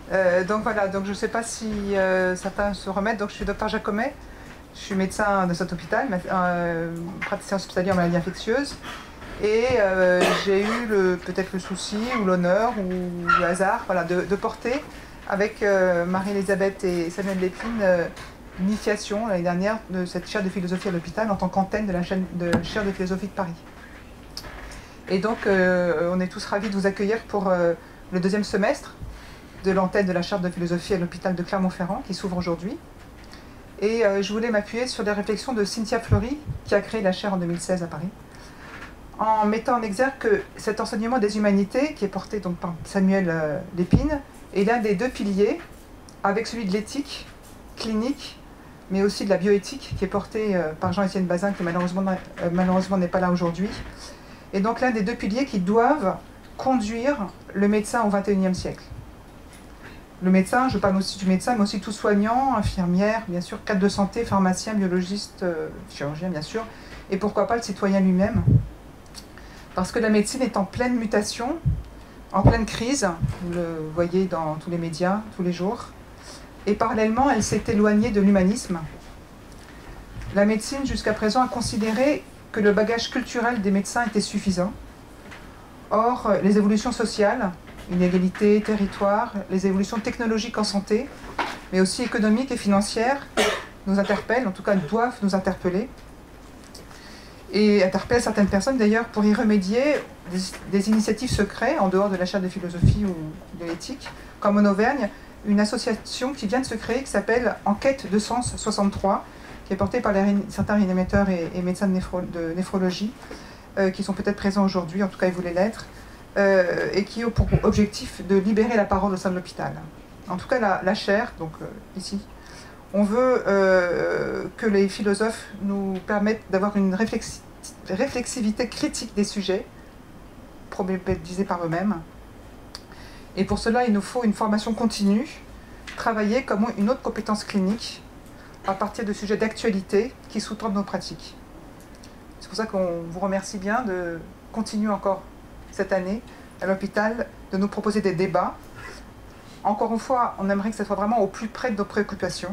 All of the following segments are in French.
Donc voilà, donc je ne sais pas si certains se remettent. Donc je suis docteur Jacomet, je suis médecin de cet hôpital, praticien hospitalier en maladies infectieuses. Et j'ai eu peut-être le souci ou l'honneur ou le hasard voilà, de porter avec Marie-Elisabeth et Samuel Lépine l'initiation l'année dernière de cette chaire de philosophie à l'hôpital en tant qu'antenne de la chaire de philosophie de Paris. Et donc on est tous ravis de vous accueillir pour le deuxième semestre de l'antenne de la chaire de philosophie à l'hôpital de Clermont-Ferrand qui s'ouvre aujourd'hui. Et je voulais m'appuyer sur les réflexions de Cynthia Fleury qui a créé la chaire en 2016 à Paris, en mettant en exergue que cet enseignement des humanités, qui est porté donc par Samuel Lépine, est l'un des deux piliers, avec celui de l'éthique clinique, mais aussi de la bioéthique, qui est porté par Jean-Étienne Bazin, qui malheureusement n'est pas là aujourd'hui. Et donc l'un des deux piliers qui doivent conduire le médecin au XXIe siècle. Le médecin, je parle aussi du médecin, mais aussi tout soignant, infirmière, bien sûr, cadre de santé, pharmacien, biologiste, chirurgien, bien sûr, et pourquoi pas le citoyen lui-même. Parce que la médecine est en pleine mutation, en pleine crise, vous le voyez dans tous les médias, tous les jours, et parallèlement, elle s'est éloignée de l'humanisme. La médecine, jusqu'à présent, a considéré que le bagage culturel des médecins était suffisant. Or, les évolutions sociales, inégalité, territoire, les évolutions technologiques en santé, mais aussi économiques et financières, nous interpellent, en tout cas doivent nous interpeller, et interpellent certaines personnes d'ailleurs pour y remédier des initiatives secrètes en dehors de la chaire de philosophie ou de l'éthique, comme en Auvergne, une association qui vient de se créer qui s'appelle Enquête de Sens 63, qui est portée par certains réanimateurs et médecins de néphrologie, qui sont peut-être présents aujourd'hui, en tout cas ils voulaient l'être, et qui ont pour objectif de libérer la parole au sein de l'hôpital. En tout cas, la chaire, donc ici, on veut que les philosophes nous permettent d'avoir une réflexivité critique des sujets, problématisés par eux-mêmes. Et pour cela, il nous faut une formation continue, travailler comme une autre compétence clinique, à partir de sujets d'actualité qui sous-tendent nos pratiques. C'est pour ça qu'on vous remercie bien de continuer encore cette année à l'hôpital, de nous proposer des débats. Encore une fois, on aimerait que ça soit vraiment au plus près de nos préoccupations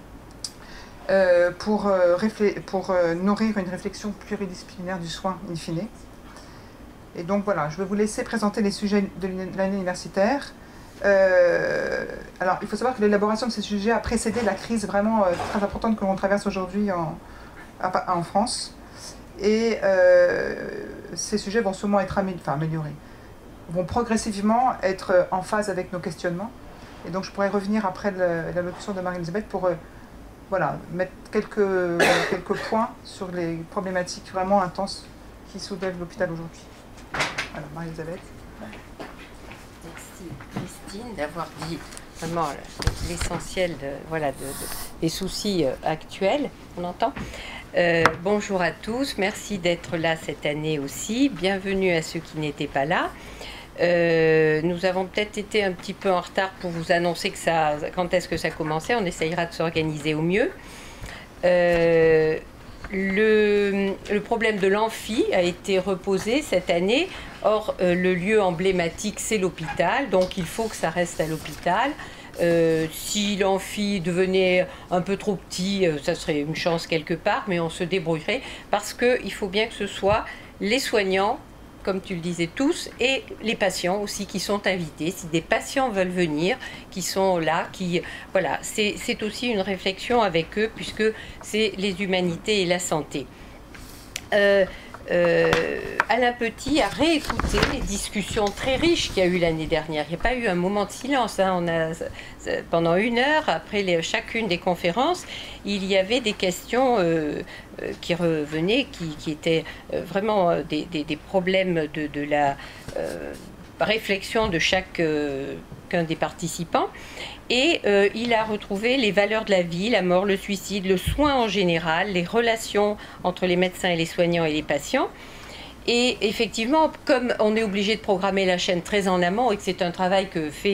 pour nourrir une réflexion pluridisciplinaire du soin in fine. Et donc voilà, je vais vous laisser présenter les sujets de l'année universitaire. Alors, il faut savoir que l'élaboration de ces sujets a précédé la crise vraiment très importante que l'on traverse aujourd'hui en France. Et ces sujets vont sûrement être améliorés, vont progressivement être en phase avec nos questionnements. Et donc je pourrais revenir après l'allocution de Marie-Elisabeth pour voilà, mettre quelques points sur les problématiques vraiment intenses qui soulèvent l'hôpital aujourd'hui. Alors Marie-Elisabeth. Merci Christine d'avoir dit vraiment l'essentiel des soucis actuels. On entend. Bonjour à tous, merci d'être là cette année aussi. Bienvenue à ceux qui n'étaient pas là. Nous avons peut-être été un petit peu en retard pour vous annoncer quand est-ce que ça commençait. On essayera de s'organiser au mieux. Le problème de l'amphi a été reposé cette année. Or, le lieu emblématique, c'est l'hôpital. Donc, il faut que ça reste à l'hôpital. Si l'amphi devenait un peu trop petit, ça serait une chance quelque part, mais on se débrouillerait parce qu'il faut bien que ce soit les soignants, comme tu le disais tous, et les patients aussi qui sont invités. Si des patients veulent venir, qui sont là, voilà, c'est aussi une réflexion avec eux puisque c'est les humanités et la santé. Alain Petit a réécouté les discussions très riches qu'il y a eu l'année dernière. Il n'y a pas eu un moment de silence. Hein. Pendant 1 heure, après chacune des conférences, il y avait des questions qui revenaient, qui étaient vraiment des problèmes de la réflexion de chacun des participants. Et il a retrouvé les valeurs de la vie, la mort, le suicide, le soin en général, les relations entre les médecins et les soignants et les patients. Et effectivement, comme on est obligé de programmer la chaîne très en amont et que c'est un travail que fait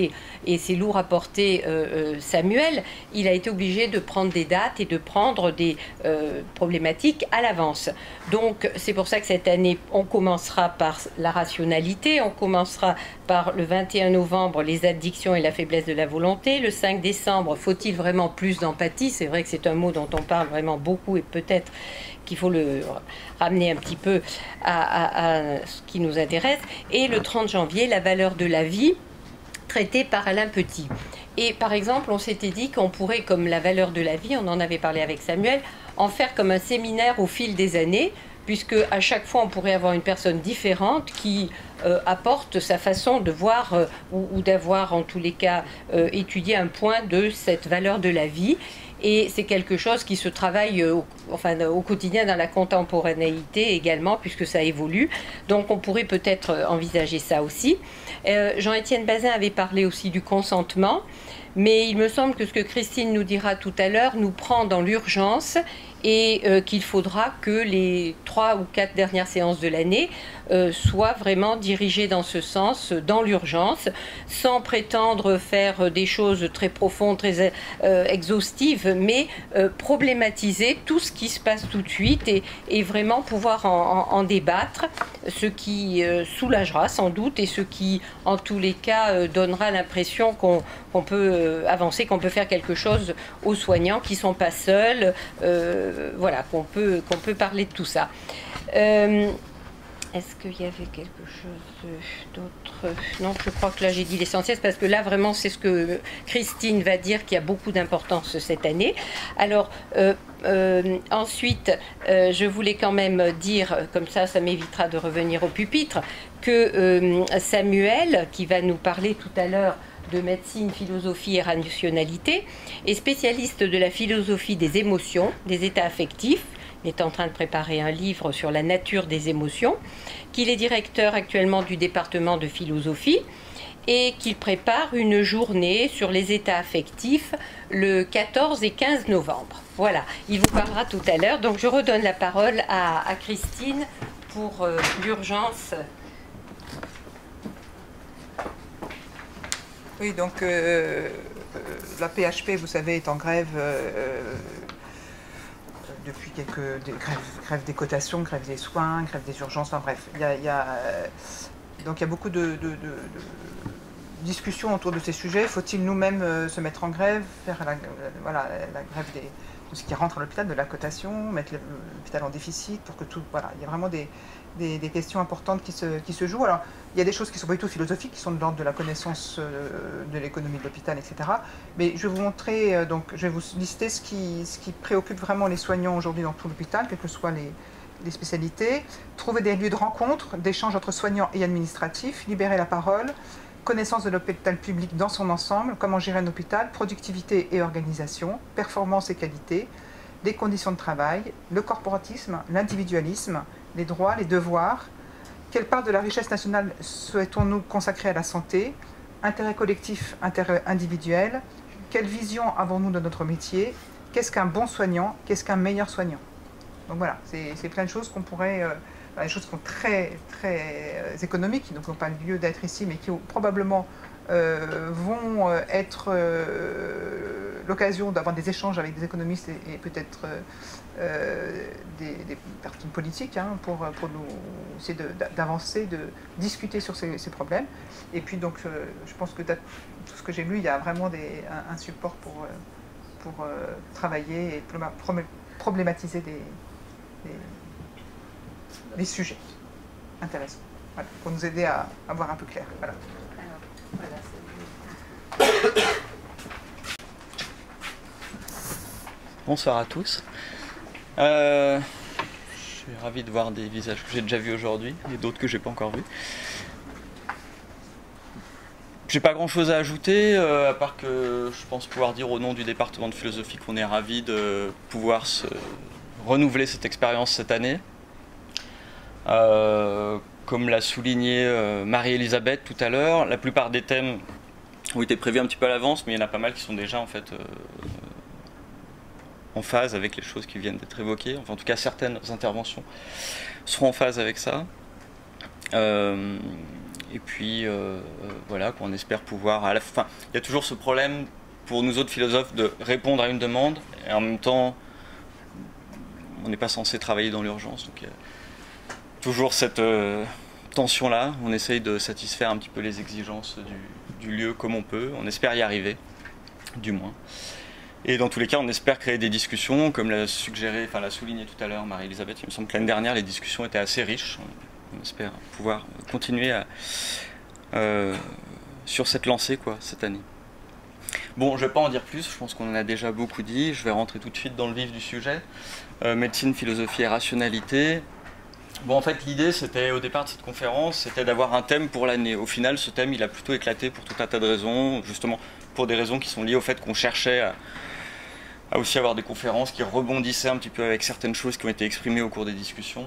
et c'est lourd à porter Samuel, il a été obligé de prendre des dates et de prendre des problématiques à l'avance. Donc c'est pour ça que cette année, on commencera par la rationalité, on commencera par le 21 novembre, les addictions et la faiblesse de la volonté. Le 5 décembre, faut-il vraiment plus d'empathie? C'est vrai que c'est un mot dont on parle vraiment beaucoup et peut-être qu'il faut le ramener un petit peu à ce qui nous intéresse. Et le 30 janvier, la valeur de la vie, traitée par Alain Petit. Et par exemple, on s'était dit qu'on pourrait, comme la valeur de la vie, on en avait parlé avec Samuel, en faire comme un séminaire au fil des années, puisque à chaque fois on pourrait avoir une personne différente qui apporte sa façon de voir ou d'avoir en tous les cas étudié un point de cette valeur de la vie. Et c'est quelque chose qui se travaille au quotidien dans la contemporanéité également, puisque ça évolue. Donc on pourrait peut-être envisager ça aussi. Jean-Étienne Bazin avait parlé aussi du consentement, mais il me semble que ce que Christine nous dira tout à l'heure nous prend dans l'urgence et qu'il faudra que les 3 ou 4 dernières séances de l'année soient vraiment dirigées dans ce sens, dans l'urgence, sans prétendre faire des choses très profondes, très exhaustives, mais problématiser tout ce qui se passe tout de suite et vraiment pouvoir en débattre, ce qui soulagera sans doute et ce qui, en tous les cas, donnera l'impression qu'on peut avancer, qu'on peut faire quelque chose aux soignants qui ne sont pas seuls, voilà, qu'on peut parler de tout ça. Est-ce qu'il y avait quelque chose d'autre? Non, je crois que là j'ai dit l'essentiel, parce que là vraiment c'est ce que Christine va dire qui a beaucoup d'importance cette année. Alors ensuite, je voulais quand même dire, comme ça m'évitera de revenir au pupitre, que Samuel, qui va nous parler tout à l'heure de médecine, philosophie et rationalité, est spécialiste de la philosophie des émotions, des états affectifs. Il est en train de préparer un livre sur la nature des émotions, qu'il est directeur actuellement du département de philosophie et qu'il prépare une journée sur les états affectifs le 14 et 15 novembre. Voilà, il vous parlera tout à l'heure. Donc je redonne la parole à Christine pour l'urgence. Oui, donc la PHP, vous savez, est en grève depuis quelques grèves des cotations, grève des soins, grève des urgences, enfin bref. Donc il y a beaucoup de discussions autour de ces sujets. Faut-il nous-mêmes se mettre en grève, faire la grève de ce qui rentre à l'hôpital, de la cotation, mettre l'hôpital en déficit pour que tout... Voilà, il y a vraiment des questions importantes qui se jouent. Alors, il y a des choses qui ne sont pas du tout philosophiques, qui sont de l'ordre de la connaissance de l'économie de l'hôpital, etc. Mais je vais vous montrer, donc, je vais vous lister ce qui préoccupe vraiment les soignants aujourd'hui dans tout l'hôpital, quelles que soient les spécialités. Trouver des lieux de rencontre, d'échange entre soignants et administratifs, libérer la parole, connaissance de l'hôpital public dans son ensemble, comment gérer un hôpital, productivité et organisation, performance et qualité, les conditions de travail, le corporatisme, l'individualisme, les droits, les devoirs, quelle part de la richesse nationale souhaitons-nous consacrer à la santé, intérêt collectif, intérêt individuel, quelle vision avons-nous de notre métier, qu'est-ce qu'un bon soignant, qu'est-ce qu'un meilleur soignant. Donc voilà, c'est plein de choses qu'on pourrait... des choses qui sont très, très économiques, qui n'ont pas lieu d'être ici, mais qui probablement vont être l'occasion d'avoir des échanges avec des économistes et peut-être des personnes politiques pour nous essayer d'avancer, de discuter sur ces problèmes. Et puis donc, je pense que tout ce que j'ai lu, il y a vraiment un support pour travailler et problématiser les sujets intéressants, voilà, pour nous aider à voir un peu clair. Voilà. Bonsoir à tous. Je suis ravi de voir des visages que j'ai déjà vus aujourd'hui et d'autres que j'ai pas encore vus. J'ai pas grand chose à ajouter, à part que je pense pouvoir dire au nom du département de philosophie qu'on est ravi de pouvoir se renouveler cette expérience cette année. Comme l'a souligné Marie-Elisabeth tout à l'heure, la plupart des thèmes ont été prévus un petit peu à l'avance, mais il y en a pas mal qui sont déjà en fait en phase avec les choses qui viennent d'être évoquées. Enfin, en tout cas, certaines interventions seront en phase avec ça. Et puis voilà, qu'on espère pouvoir à la fin. Il y a toujours ce problème pour nous autres philosophes de répondre à une demande et en même temps on n'est pas censé travailler dans l'urgence. Donc il y a toujours cette tension-là. On essaye de satisfaire un petit peu les exigences du lieu comme on peut. On espère y arriver, du moins. Et dans tous les cas, on espère créer des discussions, comme l'a suggéré, enfin l'a souligné tout à l'heure Marie-Elisabeth. Il me semble que l'année dernière, les discussions étaient assez riches. On espère pouvoir continuer sur cette lancée cette année. Bon, je ne vais pas en dire plus, je pense qu'on en a déjà beaucoup dit. Je vais rentrer tout de suite dans le vif du sujet. Médecine, philosophie et rationalité. Bon, en fait, l'idée, c'était au départ de cette conférence, c'était d'avoir un thème pour l'année. Au final, ce thème, il a plutôt éclaté pour tout un tas de raisons, justement pour des raisons qui sont liées au fait qu'on cherchait à aussi avoir des conférences qui rebondissaient un petit peu avec certaines choses qui ont été exprimées au cours des discussions.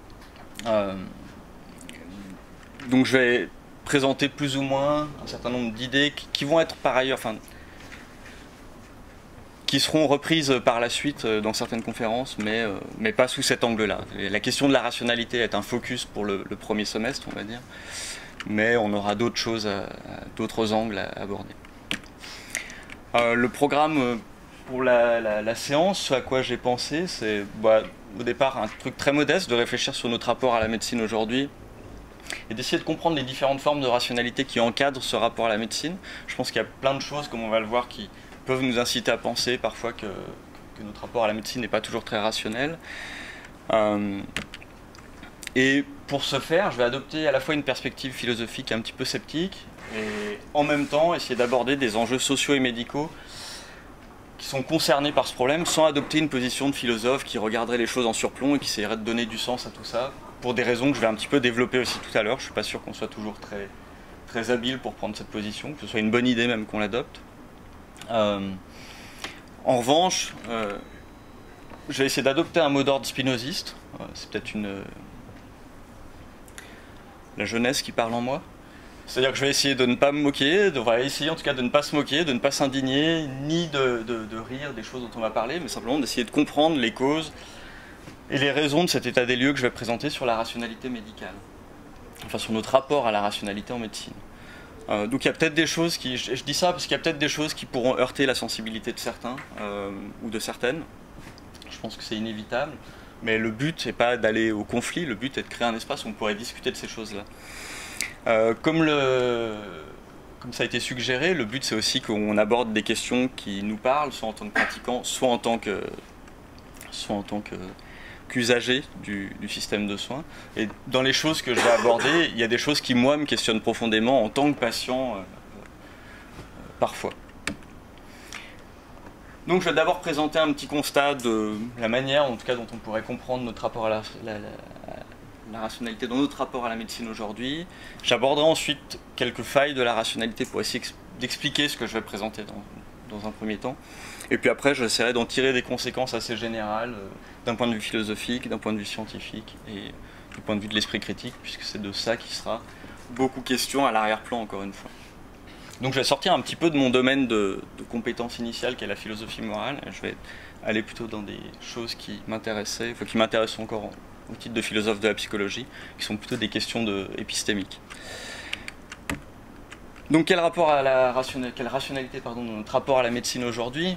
Donc je vais présenter plus ou moins un certain nombre d'idées qui vont être par ailleurs, enfin, qui seront reprises par la suite dans certaines conférences, mais pas sous cet angle-là. La question de la rationalité est un focus pour le premier semestre, on va dire, mais on aura d'autres choses, d'autres angles à aborder. Le programme pour la séance, ce à quoi j'ai pensé, c'est au départ un truc très modeste, de réfléchir sur notre rapport à la médecine aujourd'hui et d'essayer de comprendre les différentes formes de rationalité qui encadrent ce rapport à la médecine. Je pense qu'il y a plein de choses, comme on va le voir, qui peuvent nous inciter à penser parfois que notre rapport à la médecine n'est pas toujours très rationnel. Et pour ce faire, je vais adopter à la fois une perspective philosophique un petit peu sceptique et en même temps essayer d'aborder des enjeux sociaux et médicaux qui sont concernés par ce problème sans adopter une position de philosophe qui regarderait les choses en surplomb et qui essaierait de donner du sens à tout ça, pour des raisons que je vais un petit peu développer aussi tout à l'heure. Je ne suis pas sûr qu'on soit toujours très habile pour prendre cette position, que ce soit une bonne idée même qu'on l'adopte. En revanche, je vais essayer d'adopter un mot d'ordre spinoziste. C'est peut-être la jeunesse qui parle en moi. C'est-à-dire que je vais essayer de ne pas me moquer, essayer en tout cas de ne pas se moquer, de ne pas s'indigner, ni de rire des choses dont on va parler, mais simplement d'essayer de comprendre les causes et les raisons de cet état des lieux que je vais présenter sur la rationalité médicale. Enfin, sur notre rapport à la rationalité en médecine. Donc il y a peut-être des choses qui... Je dis ça parce qu'il y a peut-être des choses qui pourront heurter la sensibilité de certains, ou de certaines. Je pense que c'est inévitable. Mais le but n'est pas d'aller au conflit, le but est de créer un espace où on pourrait discuter de ces choses-là. Comme ça a été suggéré, le but c'est aussi qu'on aborde des questions qui nous parlent, soit en tant que pratiquants, soit en tant qu'usager du système de soins. Et dans les choses que je vais aborder, il y a des choses qui, moi, me questionnent profondément en tant que patient, parfois. Donc je vais d'abord présenter un petit constat de la manière, en tout cas, dont on pourrait comprendre notre rapport à la rationalité dans notre rapport à la médecine aujourd'hui. J'aborderai ensuite quelques failles de la rationalité pour essayer d'expliquer ce que je vais présenter dans un premier temps. Et puis après, j'essaierai d'en tirer des conséquences assez générales d'un point de vue philosophique, d'un point de vue scientifique et du point de vue de l'esprit critique, puisque c'est de ça qui sera beaucoup question à l'arrière-plan, encore une fois. Donc je vais sortir un petit peu de mon domaine de compétence initiale qui est la philosophie morale. Je vais aller plutôt dans des choses qui m'intéressaient, enfin qui m'intéressent encore au titre de philosophe de la psychologie, qui sont plutôt des questions épistémiques. Donc quelle rationalité dans notre rapport à la médecine aujourd'hui?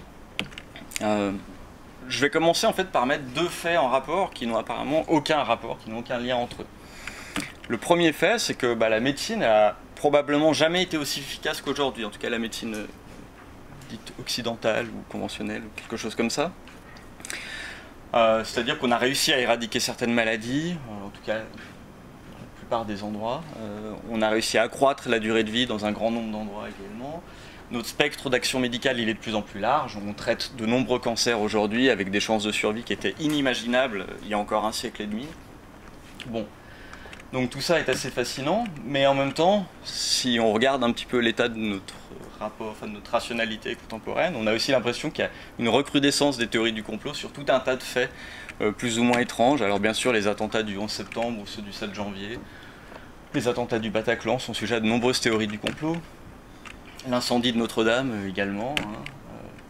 Je vais commencer en fait par mettre deux faits en rapport qui n'ont apparemment aucun rapport, qui n'ont aucun lien entre eux. Le premier fait, c'est que la médecine a probablement jamais été aussi efficace qu'aujourd'hui, en tout cas la médecine dite occidentale ou conventionnelle, ou quelque chose comme ça. C'est-à-dire qu'on a réussi à éradiquer certaines maladies, en tout cas dans la plupart des endroits. On a réussi à accroître la durée de vie dans un grand nombre d'endroits également. Notre spectre d'action médicale, il est de plus en plus large. On traite de nombreux cancers aujourd'hui avec des chances de survie qui étaient inimaginables il y a encore un siècle et demi. Bon, donc tout ça est assez fascinant, mais en même temps, si on regarde un petit peu l'état de notre rapport, enfin de notre rationalité contemporaine, on a aussi l'impression qu'il y a une recrudescence des théories du complot sur tout un tas de faits plus ou moins étranges. Alors bien sûr, les attentats du 11 septembre ou ceux du 7 janvier, les attentats du Bataclan sont sujets à de nombreuses théories du complot. L'incendie de Notre-Dame également.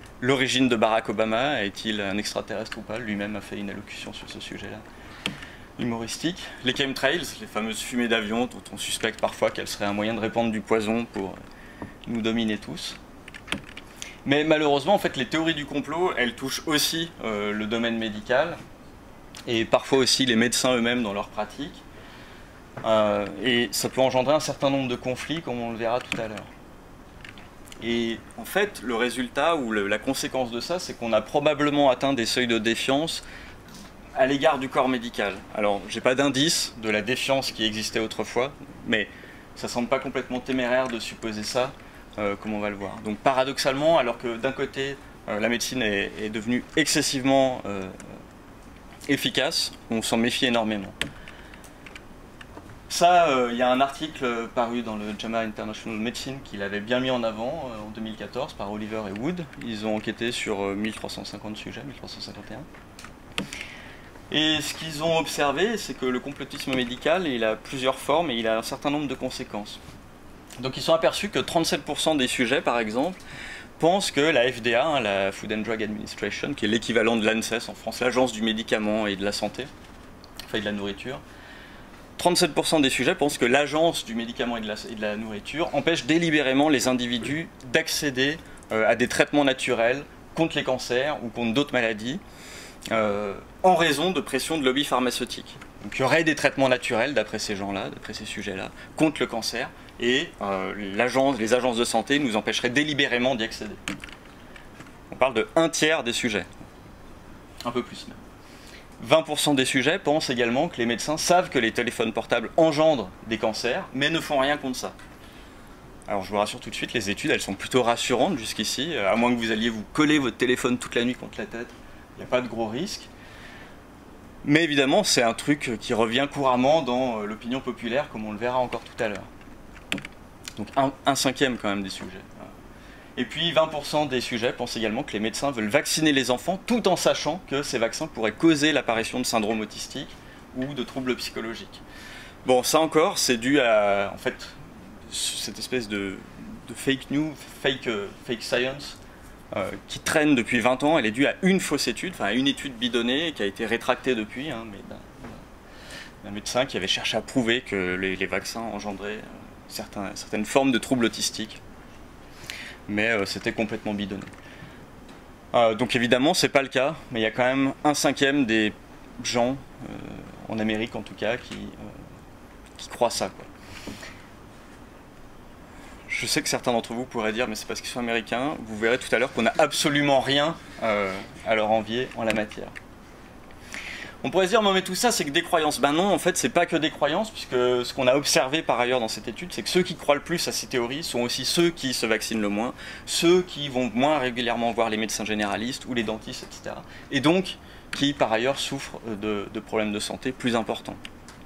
L'origine de Barack Obama, est-il un extraterrestre ou pas? Lui-même a fait une allocution sur ce sujet-là. humoristique. Les chemtrails, les fameuses fumées d'avion dont on suspecte parfois qu'elles seraient un moyen de répandre du poison pour nous dominer tous. Mais malheureusement, en fait, les théories du complot, elles touchent aussi le domaine médical et parfois aussi les médecins eux-mêmes dans leur pratique. Et ça peut engendrer un certain nombre de conflits, comme on le verra tout à l'heure. Et en fait, le résultat ou la conséquence de ça, c'est qu'on a probablement atteint des seuils de défiance à l'égard du corps médical. Alors, j'ai pas d'indice de la défiance qui existait autrefois, mais ça semble pas complètement téméraire de supposer ça, comme on va le voir. Donc, paradoxalement, alors que d'un côté, la médecine est devenue excessivement efficace, on s'en méfie énormément. Ça, il y a un article paru dans le JAMA International Medicine qui l'avait bien mis en avant en 2014 par Oliver et Wood. Ils ont enquêté sur 1350 sujets, 1351. Et ce qu'ils ont observé, c'est que le complotisme médical, il a plusieurs formes et il a un certain nombre de conséquences. Donc ils sont aperçus que 37% des sujets, par exemple, pensent que la FDA, hein, la Food and Drug Administration, qui est l'équivalent de l'ANSES en France, l'Agence du médicament et de la santé, enfin de la nourriture, 37% des sujets pensent que l'agence du médicament et de la nourriture empêche délibérément les individus d'accéder à des traitements naturels contre les cancers ou contre d'autres maladies en raison de pression de lobbies pharmaceutiques. Donc il y aurait des traitements naturels, d'après ces gens-là, d'après ces sujets-là, contre le cancer, et les agences de santé nous empêcheraient délibérément d'y accéder. On parle de 1/3 des sujets, un peu plus même. 20% des sujets pensent également que les médecins savent que les téléphones portables engendrent des cancers, mais ne font rien contre ça. Alors je vous rassure tout de suite, les études, elles sont plutôt rassurantes jusqu'ici, à moins que vous alliez vous coller votre téléphone toute la nuit contre la tête, il n'y a pas de gros risques. Mais évidemment, c'est un truc qui revient couramment dans l'opinion populaire, comme on le verra encore tout à l'heure. Donc un cinquième quand même des sujets. Et puis 20% des sujets pensent également que les médecins veulent vacciner les enfants tout en sachant que ces vaccins pourraient causer l'apparition de syndrome autistique ou de troubles psychologiques. Bon, ça encore, c'est dû à en fait, cette espèce de fake news, fake science qui traîne depuis 20 ans. Elle est due à une fausse étude, enfin à une étude bidonnée qui a été rétractée depuis, hein, mais d'un médecin qui avait cherché à prouver que les vaccins engendraient certaines formes de troubles autistiques. Mais c'était complètement bidonné. Donc évidemment, c'est pas le cas, mais il y a quand même 1/5 des gens, en Amérique en tout cas, qui croient ça, quoi. Je sais que certains d'entre vous pourraient dire, mais c'est parce qu'ils sont américains. Vous verrez tout à l'heure qu'on n'a absolument rien à leur envier en la matière. On pourrait se dire, mais tout ça, c'est que des croyances. Ben non, en fait, c'est pas que des croyances, puisque ce qu'on a observé par ailleurs dans cette étude, c'est que ceux qui croient le plus à ces théories sont aussi ceux qui se vaccinent le moins, ceux qui vont moins régulièrement voir les médecins généralistes ou les dentistes, etc. Et donc, qui par ailleurs souffrent de problèmes de santé plus importants.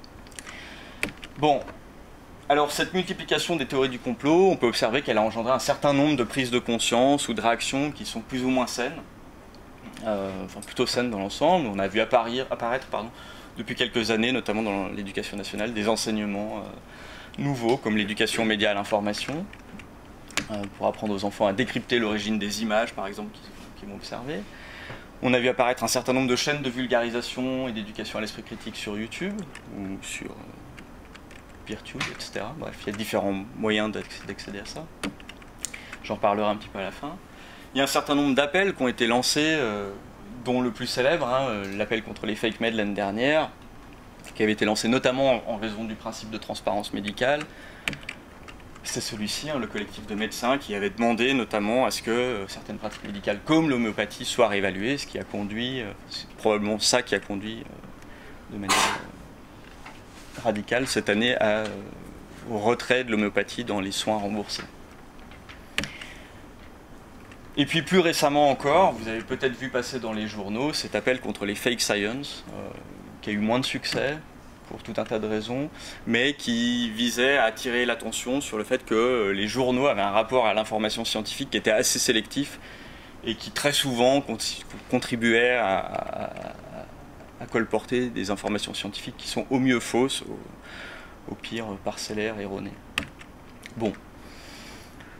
Bon, alors cette multiplication des théories du complot, on peut observer qu'elle a engendré un certain nombre de prises de conscience ou de réactions qui sont plus ou moins saines. Enfin plutôt saines dans l'ensemble. On a vu apparaître depuis quelques années, notamment dans l'éducation nationale, des enseignements nouveaux, comme l'éducation aux médias à l'information, pour apprendre aux enfants à décrypter l'origine des images, par exemple, qu'ils vont observer. On a vu apparaître un certain nombre de chaînes de vulgarisation et d'éducation à l'esprit critique sur YouTube, ou sur Peertube, etc. Bref, il y a différents moyens d'accéder à ça. J'en reparlerai un petit peu à la fin. Il y a un certain nombre d'appels qui ont été lancés, dont le plus célèbre, hein, l'appel contre les fake med l'année dernière, qui avait été lancé notamment en raison du principe de transparence médicale. C'est celui-ci, hein, le collectif de médecins, qui avait demandé notamment à ce que certaines pratiques médicales comme l'homéopathie soient réévaluées, ce qui a conduit, c'est probablement ça qui a conduit de manière radicale cette année au retrait de l'homéopathie dans les soins remboursés. Et puis plus récemment encore, vous avez peut-être vu passer dans les journaux cet appel contre les fake science, qui a eu moins de succès pour tout un tas de raisons, mais qui visait à attirer l'attention sur le fait que les journaux avaient un rapport à l'information scientifique qui était assez sélectif et qui très souvent contribuait à colporter des informations scientifiques qui sont au mieux fausses, au pire parcellaires, erronées. Bon.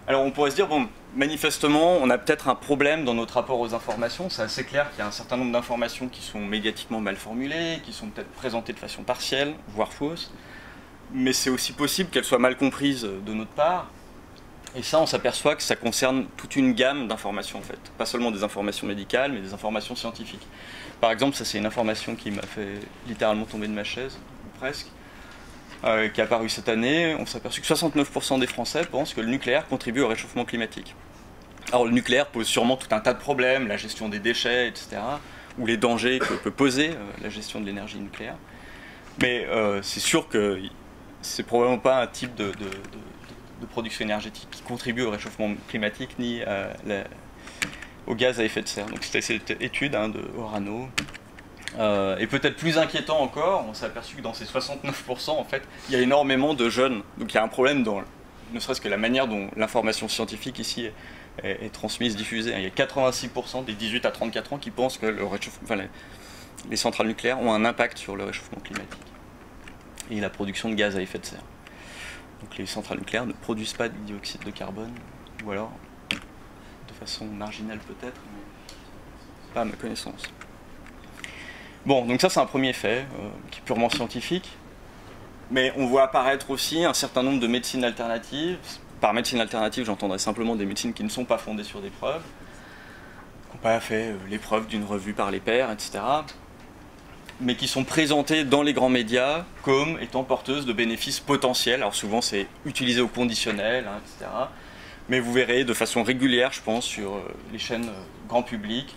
Alors on pourrait se dire, bon, manifestement, on a peut-être un problème dans notre rapport aux informations. C'est assez clair qu'il y a un certain nombre d'informations qui sont médiatiquement mal formulées, qui sont peut-être présentées de façon partielle, voire fausse. Mais c'est aussi possible qu'elles soient mal comprises de notre part. Et ça, on s'aperçoit que ça concerne toute une gamme d'informations, en fait. Pas seulement des informations médicales, mais des informations scientifiques. Par exemple, ça c'est une information qui m'a fait littéralement tomber de ma chaise, ou presque, qui est apparue cette année. On s'est aperçu que 69% des Français pensent que le nucléaire contribue au réchauffement climatique. Alors le nucléaire pose sûrement tout un tas de problèmes, la gestion des déchets, etc., ou les dangers que peut poser la gestion de l'énergie nucléaire. Mais c'est sûr que c'est probablement pas un type de production énergétique qui contribue au réchauffement climatique ni au gaz à effet de serre. Donc c'était cette étude de Orano. Et peut-être plus inquiétant encore, on s'est aperçu que dans ces 69%, en fait, il y a énormément de jeunes. Donc il y a un problème dans, ne serait-ce que la manière dont l'information scientifique ici est transmise, diffusée. Il y a 86% des 18 à 34 ans qui pensent que les centrales nucléaires ont un impact sur le réchauffement climatique et la production de gaz à effet de serre. Donc les centrales nucléaires ne produisent pas de dioxyde de carbone, ou alors de façon marginale peut-être, mais pas à ma connaissance. Bon, donc ça c'est un premier fait, qui est purement scientifique, mais on voit apparaître aussi un certain nombre de médecines alternatives. Par médecine alternative, j'entendrais simplement des médecines qui ne sont pas fondées sur des preuves, qui n'ont pas fait les preuves d'une revue par les pairs, etc., mais qui sont présentées dans les grands médias comme étant porteuses de bénéfices potentiels. Alors souvent c'est utilisé au conditionnel, etc. Mais vous verrez de façon régulière, je pense, sur les chaînes grand public,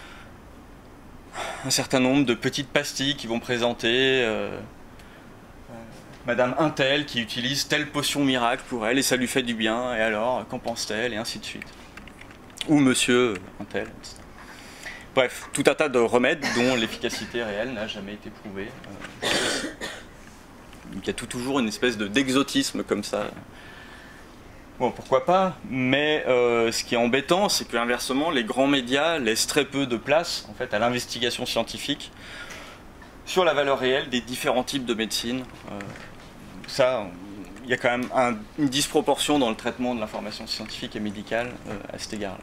un certain nombre de petites pastilles qui vont présenter Madame Untel qui utilise telle potion miracle pour elle et ça lui fait du bien, et alors, qu'en pense-t-elle, et ainsi de suite. Ou Monsieur Untel, etc. Bref, tout un tas de remèdes dont l'efficacité réelle n'a jamais été prouvée. Il y a toujours une espèce d'exotisme comme ça. Bon, pourquoi pas, mais ce qui est embêtant, c'est qu'inversement, les grands médias laissent très peu de place en fait, à l'investigation scientifique sur la valeur réelle des différents types de médecine. Ça, il y a quand même une disproportion dans le traitement de l'information scientifique et médicale à cet égard-là.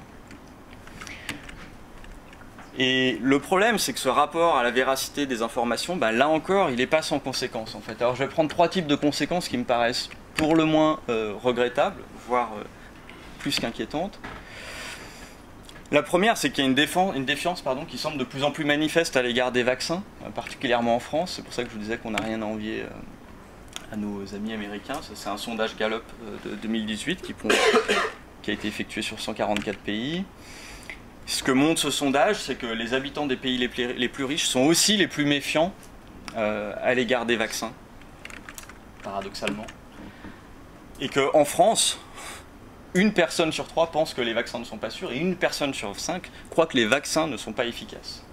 Et le problème, c'est que ce rapport à la véracité des informations, là encore, il n'est pas sans conséquences en fait. Alors je vais prendre trois types de conséquences qui me paraissent pour le moins regrettables, voire plus qu'inquiétantes. La première, c'est qu'il y a une défiance qui semble de plus en plus manifeste à l'égard des vaccins, particulièrement en France. C'est pour ça que je vous disais qu'on n'a rien à envier à nos amis américains. C'est un sondage Gallup de 2018 qui a été effectué sur 144 pays. Ce que montre ce sondage, c'est que les habitants des pays les plus riches sont aussi les plus méfiants à l'égard des vaccins, paradoxalement. Et qu'en France, une personne sur 3 pense que les vaccins ne sont pas sûrs et une personne sur 5 croit que les vaccins ne sont pas efficaces.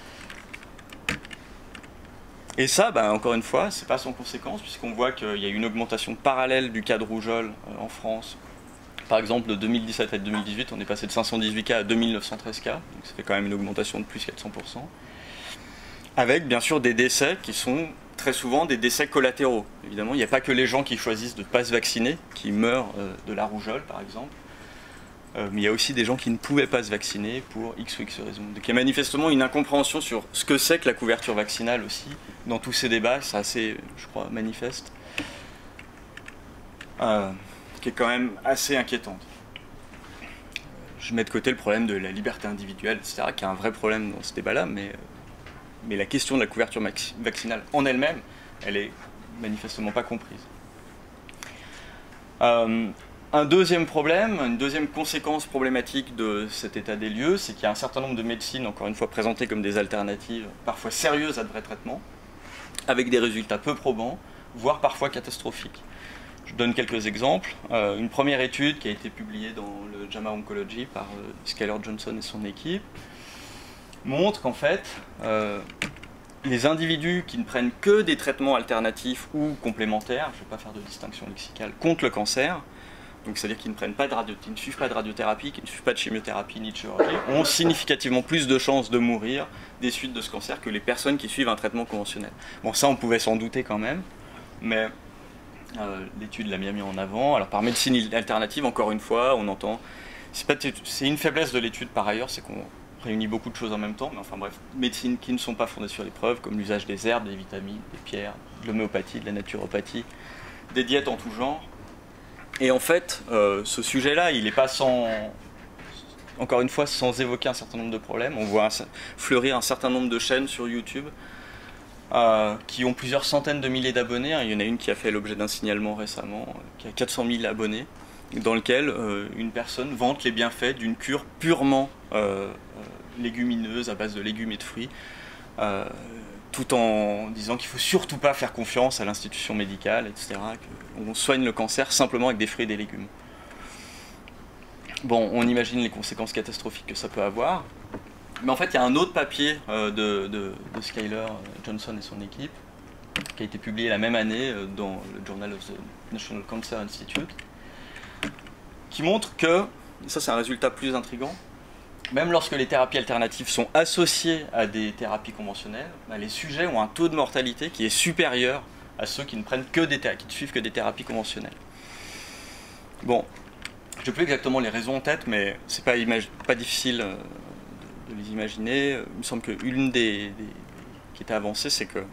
Et ça, encore une fois, c'est pas sans conséquence, puisqu'on voit qu'il y a une augmentation parallèle du cas de rougeole en France. Par exemple, de 2017 à 2018, on est passé de 518 cas à 2913 cas, donc ça fait quand même une augmentation de plus 400%. Avec bien sûr des décès qui sont très souvent des décès collatéraux. Évidemment, il n'y a pas que les gens qui choisissent de ne pas se vacciner, qui meurent de la rougeole par exemple, mais il y a aussi des gens qui ne pouvaient pas se vacciner pour X ou X raisons. Donc il y a manifestement une incompréhension sur ce que c'est que la couverture vaccinale aussi. Dans tous ces débats, c'est assez, je crois, manifeste. Qui est quand même assez inquiétante. Je mets de côté le problème de la liberté individuelle, etc., qui est un vrai problème dans ce débat-là, mais la question de la couverture vaccinale en elle-même, elle est manifestement pas comprise. Un deuxième problème, une deuxième conséquence problématique de cet état des lieux, c'est qu'il y a un certain nombre de médecines, encore une fois présentées comme des alternatives, parfois sérieuses à de vrais traitements, avec des résultats peu probants, voire parfois catastrophiques. Je donne quelques exemples. Une première étude qui a été publiée dans le JAMA Oncology par Skyler Johnson et son équipe montre qu'en fait, les individus qui ne prennent que des traitements alternatifs ou complémentaires, je ne vais pas faire de distinction lexicale, contre le cancer, donc c'est-à-dire qu'ils ne prennent pas qui ne suivent pas de radiothérapie, qui ne suivent pas de chimiothérapie ni de chirurgie, ont significativement plus de chances de mourir des suites de ce cancer que les personnes qui suivent un traitement conventionnel. Bon, ça on pouvait s'en douter quand même, mais L'étude l'a bien mis en avant. Alors par médecine alternative, encore une fois, on entend... C'est une faiblesse de l'étude par ailleurs, c'est qu'on réunit beaucoup de choses en même temps, mais enfin bref, médecines qui ne sont pas fondées sur les preuves, comme l'usage des herbes, des vitamines, des pierres, de l'homéopathie, de la naturopathie, des diètes en tout genre. Et en fait, ce sujet-là, il n'est pas sans... Encore une fois, sans évoquer un certain nombre de problèmes. On voit fleurir un certain nombre de chaînes sur YouTube qui ont plusieurs centaines de milliers d'abonnés. Il y en a une qui a fait l'objet d'un signalement récemment, qui a 400 000 abonnés, dans lequel une personne vante les bienfaits d'une cure purement légumineuse, à base de légumes et de fruits, tout en disant qu'il ne faut surtout pas faire confiance à l'institution médicale, etc., qu'on soigne le cancer simplement avec des fruits et des légumes. Bon, on imagine les conséquences catastrophiques que ça peut avoir, mais en fait, il y a un autre papier de Skyler Johnson et son équipe, qui a été publié la même année dans le Journal of the National Cancer Institute, qui montre que, et ça c'est un résultat plus intriguant, même lorsque les thérapies alternatives sont associées à des thérapies conventionnelles, les sujets ont un taux de mortalité qui est supérieur à ceux qui ne prennent que qui ne suivent que des thérapies conventionnelles. Bon, je n'ai plus exactement les raisons en tête, mais c'est pas difficile de les imaginer. Il me semble qu'une des qui était avancée, c'est que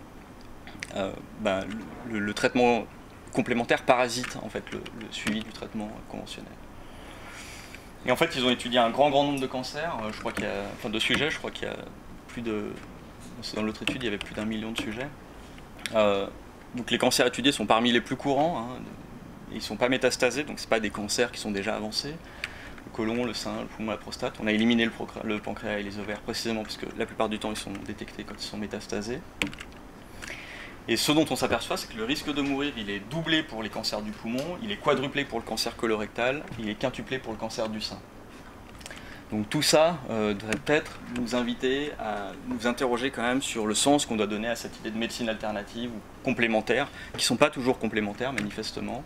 le traitement complémentaire parasite en fait le suivi du traitement conventionnel. Et en fait, ils ont étudié un grand nombre de cancers. Je crois qu'il y a, enfin, de sujets. Je crois qu'il y a plus de, dans l'autre étude, il y avait plus d'1 million de sujets. Donc les cancers étudiés sont parmi les plus courants. Hein, ils ne sont pas métastasés, donc ce pas des cancers qui sont déjà avancés. Le côlon, le sein, le poumon, la prostate. On a éliminé le pancréas et les ovaires précisément parce que la plupart du temps, ils sont détectés quand ils sont métastasés. Et ce dont on s'aperçoit, c'est que le risque de mourir, il est doublé pour les cancers du poumon, il est quadruplé pour le cancer colorectal, il est quintuplé pour le cancer du sein. Donc tout ça devrait peut-être nous inviter à nous interroger quand même sur le sens qu'on doit donner à cette idée de médecine alternative ou complémentaire, qui ne sont pas toujours complémentaires manifestement.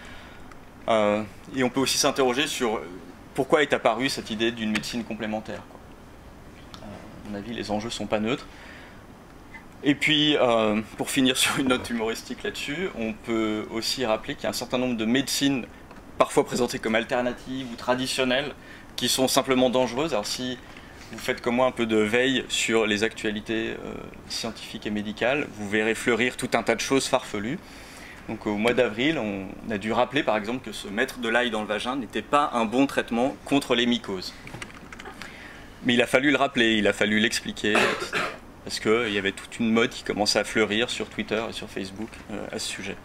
Et on peut aussi s'interroger sur pourquoi est apparue cette idée d'une médecine complémentaire, quoi. À mon avis, les enjeux ne sont pas neutres. Et puis, pour finir sur une note humoristique là-dessus, on peut aussi rappeler qu'il y a un certain nombre de médecines, parfois présentées comme alternatives ou traditionnelles, qui sont simplement dangereuses. Alors si vous faites comme moi un peu de veille sur les actualités scientifiques et médicales, vous verrez fleurir tout un tas de choses farfelues. Donc au mois d'avril, on a dû rappeler par exemple que se mettre de l'ail dans le vagin n'était pas un bon traitement contre les mycoses. Mais il a fallu le rappeler, il a fallu l'expliquer, etc. Parce qu'il y avait toute une mode qui commençait à fleurir sur Twitter et sur Facebook à ce sujet.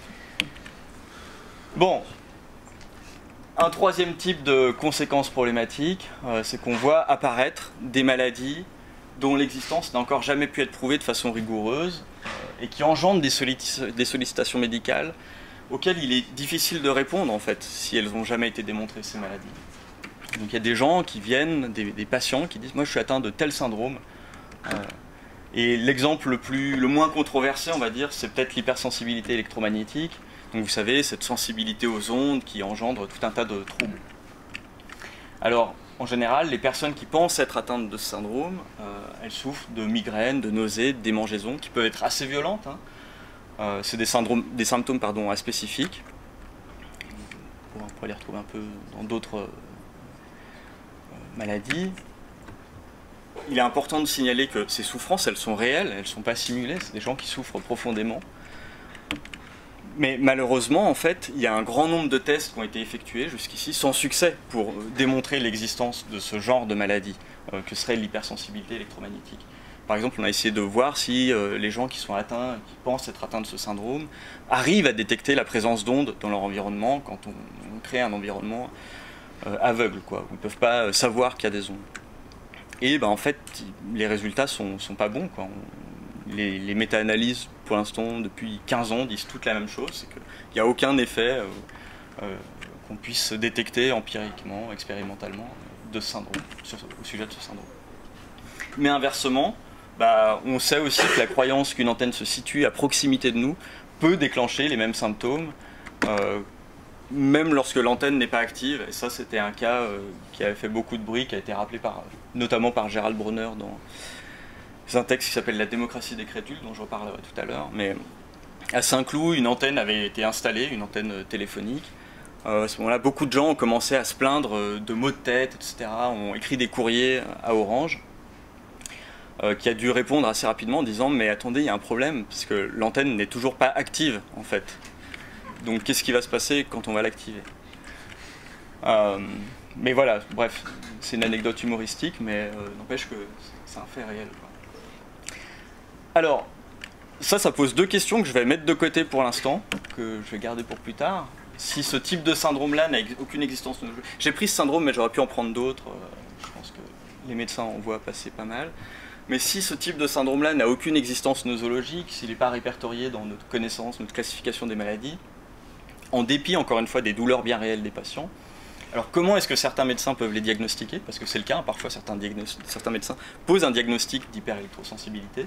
Bon, un troisième type de conséquences problématiques, c'est qu'on voit apparaître des maladies dont l'existence n'a encore jamais pu être prouvée de façon rigoureuse et qui engendrent des sollicitations médicales auxquelles il est difficile de répondre en fait, si elles n'ont jamais été démontrées, ces maladies. Donc il y a des gens qui viennent, des patients qui disent « moi je suis atteint de tel syndrome ». Et l'exemple le moins controversé, on va dire, c'est peut-être l'hypersensibilité électromagnétique. Donc vous savez, cette sensibilité aux ondes qui engendre tout un tas de troubles. Alors, en général, les personnes qui pensent être atteintes de ce syndrome, elles souffrent de migraines, de nausées, de démangeaisons, qui peuvent être assez violentes. Hein. C'est des symptômes spécifiques. On pourrait les retrouver un peu dans d'autres maladies. Il est important de signaler que ces souffrances, elles sont réelles, elles ne sont pas simulées, c'est des gens qui souffrent profondément. Mais malheureusement, en fait, il y a un grand nombre de tests qui ont été effectués jusqu'ici sans succès pour démontrer l'existence de ce genre de maladie, que serait l'hypersensibilité électromagnétique. Par exemple, on a essayé de voir si les gens qui sont atteints, qui pensent être atteints de ce syndrome, arrivent à détecter la présence d'ondes dans leur environnement quand on crée un environnement aveugle, quoi, où ils ne peuvent pas savoir qu'il y a des ondes. Et en fait, les résultats sont pas bons, quoi. Les méta-analyses, pour l'instant, depuis 15 ans, disent toutes la même chose, c'est qu'il n'y a aucun effet qu'on puisse détecter empiriquement, expérimentalement, de ce syndrome, au sujet de ce syndrome. Mais inversement, on sait aussi que la croyance qu'une antenne se situe à proximité de nous peut déclencher les mêmes symptômes, même lorsque l'antenne n'est pas active. Et ça, c'était un cas qui avait fait beaucoup de bruit, qui a été rappelé notamment par Gérald Bronner dans un texte qui s'appelle « La démocratie des crédules », dont je reparlerai tout à l'heure. Mais À Saint-Cloud, une antenne avait été installée, une antenne téléphonique. À ce moment-là, beaucoup de gens ont commencé à se plaindre de maux de tête, etc. Ont écrit des courriers à Orange, qui a dû répondre assez rapidement en disant « Mais attendez, il y a un problème, parce que l'antenne n'est toujours pas active, en fait. Donc qu'est-ce qui va se passer quand on va l'activer ?» Mais voilà, bref, c'est une anecdote humoristique, mais n'empêche que c'est un fait réel, quoi. Alors, ça pose deux questions que je vais mettre de côté pour l'instant, que je vais garder pour plus tard. Si ce type de syndrome-là n'a aucune existence... J'ai pris ce syndrome, mais j'aurais pu en prendre d'autres. Je pense que les médecins en voient passer pas mal. Mais si ce type de syndrome-là n'a aucune existence nosologique, s'il n'est pas répertorié dans notre connaissance, notre classification des maladies, en dépit, encore une fois, des douleurs bien réelles des patients, alors comment est-ce que certains médecins peuvent les diagnostiquer? Parce que c'est le cas, hein, parfois certains médecins posent un diagnostic d'hyperélectrosensibilité.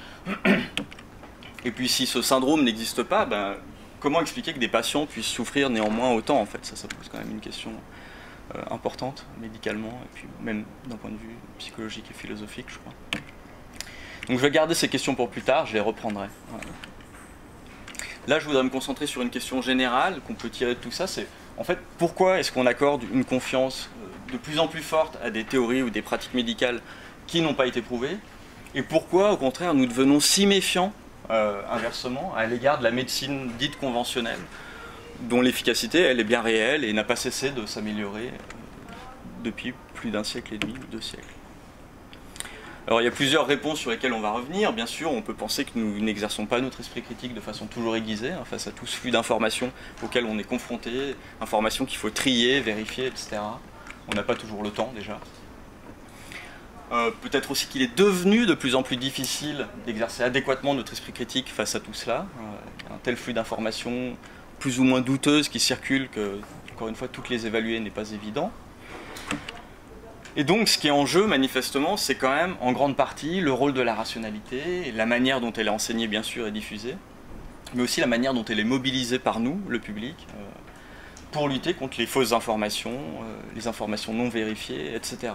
Et puis si ce syndrome n'existe pas, ben, comment expliquer que des patients puissent souffrir néanmoins autant en fait? Ça pose quand même une question importante médicalement et puis même d'un point de vue psychologique et philosophique, je crois. Donc je vais garder ces questions pour plus tard, je les reprendrai. Voilà. Là je voudrais me concentrer sur une question générale qu'on peut tirer de tout ça, c'est en fait pourquoi est-ce qu'on accorde une confiance de plus en plus forte à des théories ou des pratiques médicales qui n'ont pas été prouvées, et pourquoi au contraire nous devenons si méfiants inversement à l'égard de la médecine dite conventionnelle, dont l'efficacité elle est bien réelle et n'a pas cessé de s'améliorer depuis plus d'un siècle et demi ou 2 siècles. Alors il y a plusieurs réponses sur lesquelles on va revenir. Bien sûr, on peut penser que nous n'exerçons pas notre esprit critique de façon toujours aiguisée, hein, face à tout ce flux d'informations auxquelles on est confronté, informations qu'il faut trier, vérifier, etc. On n'a pas toujours le temps déjà. Peut-être aussi qu'il est devenu de plus en plus difficile d'exercer adéquatement notre esprit critique face à tout cela. Un tel flux d'informations plus ou moins douteuses qui circulent que, encore une fois, toutes les évaluer n'est pas évident. Et donc, ce qui est en jeu, manifestement, c'est quand même, en grande partie, le rôle de la rationalité, et la manière dont elle est enseignée, bien sûr, et diffusée, mais aussi la manière dont elle est mobilisée par nous, le public, pour lutter contre les fausses informations, les informations non vérifiées, etc.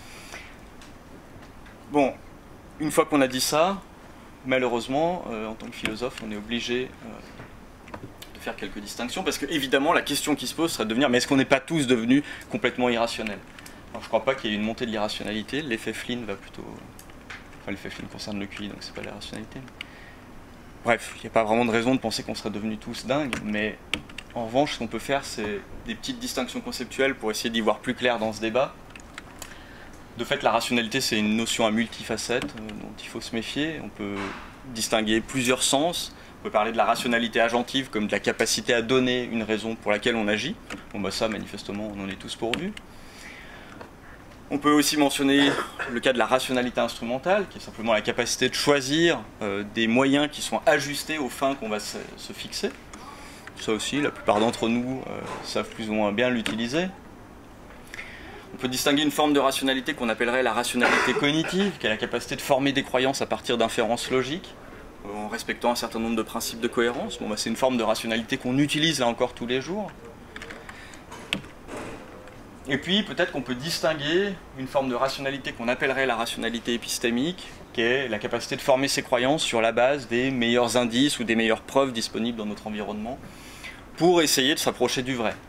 Bon, une fois qu'on a dit ça, malheureusement, en tant que philosophe, on est obligé de faire quelques distinctions, parce que, évidemment, la question qui se pose serait de devenir, mais est-ce qu'on n'est pas tous devenus complètement irrationnels ? Alors, je ne crois pas qu'il y ait une montée de l'irrationalité. L'effet Flynn va plutôt... Enfin, l'effet Flynn concerne le QI, donc c'est pas l'irrationalité. Bref, il n'y a pas vraiment de raison de penser qu'on serait devenus tous dingues, mais en revanche, ce qu'on peut faire, c'est des petites distinctions conceptuelles pour essayer d'y voir plus clair dans ce débat. De fait, la rationalité, c'est une notion à multifacettes dont il faut se méfier. On peut distinguer plusieurs sens. On peut parler de la rationalité agentive comme de la capacité à donner une raison pour laquelle on agit. Bon, bah ça, manifestement, on en est tous pourvus. On peut aussi mentionner le cas de la rationalité instrumentale, qui est simplement la capacité de choisir des moyens qui sont ajustés aux fins qu'on va se fixer. Ça aussi, la plupart d'entre nous savent plus ou moins bien l'utiliser. On peut distinguer une forme de rationalité qu'on appellerait la rationalité cognitive, qui est la capacité de former des croyances à partir d'inférences logiques, en respectant un certain nombre de principes de cohérence. Bon, bah, c'est une forme de rationalité qu'on utilise là encore tous les jours. Et puis peut-être qu'on peut distinguer une forme de rationalité qu'on appellerait la rationalité épistémique, qui est la capacité de former ses croyances sur la base des meilleurs indices ou des meilleures preuves disponibles dans notre environnement, pour essayer de s'approcher du vrai.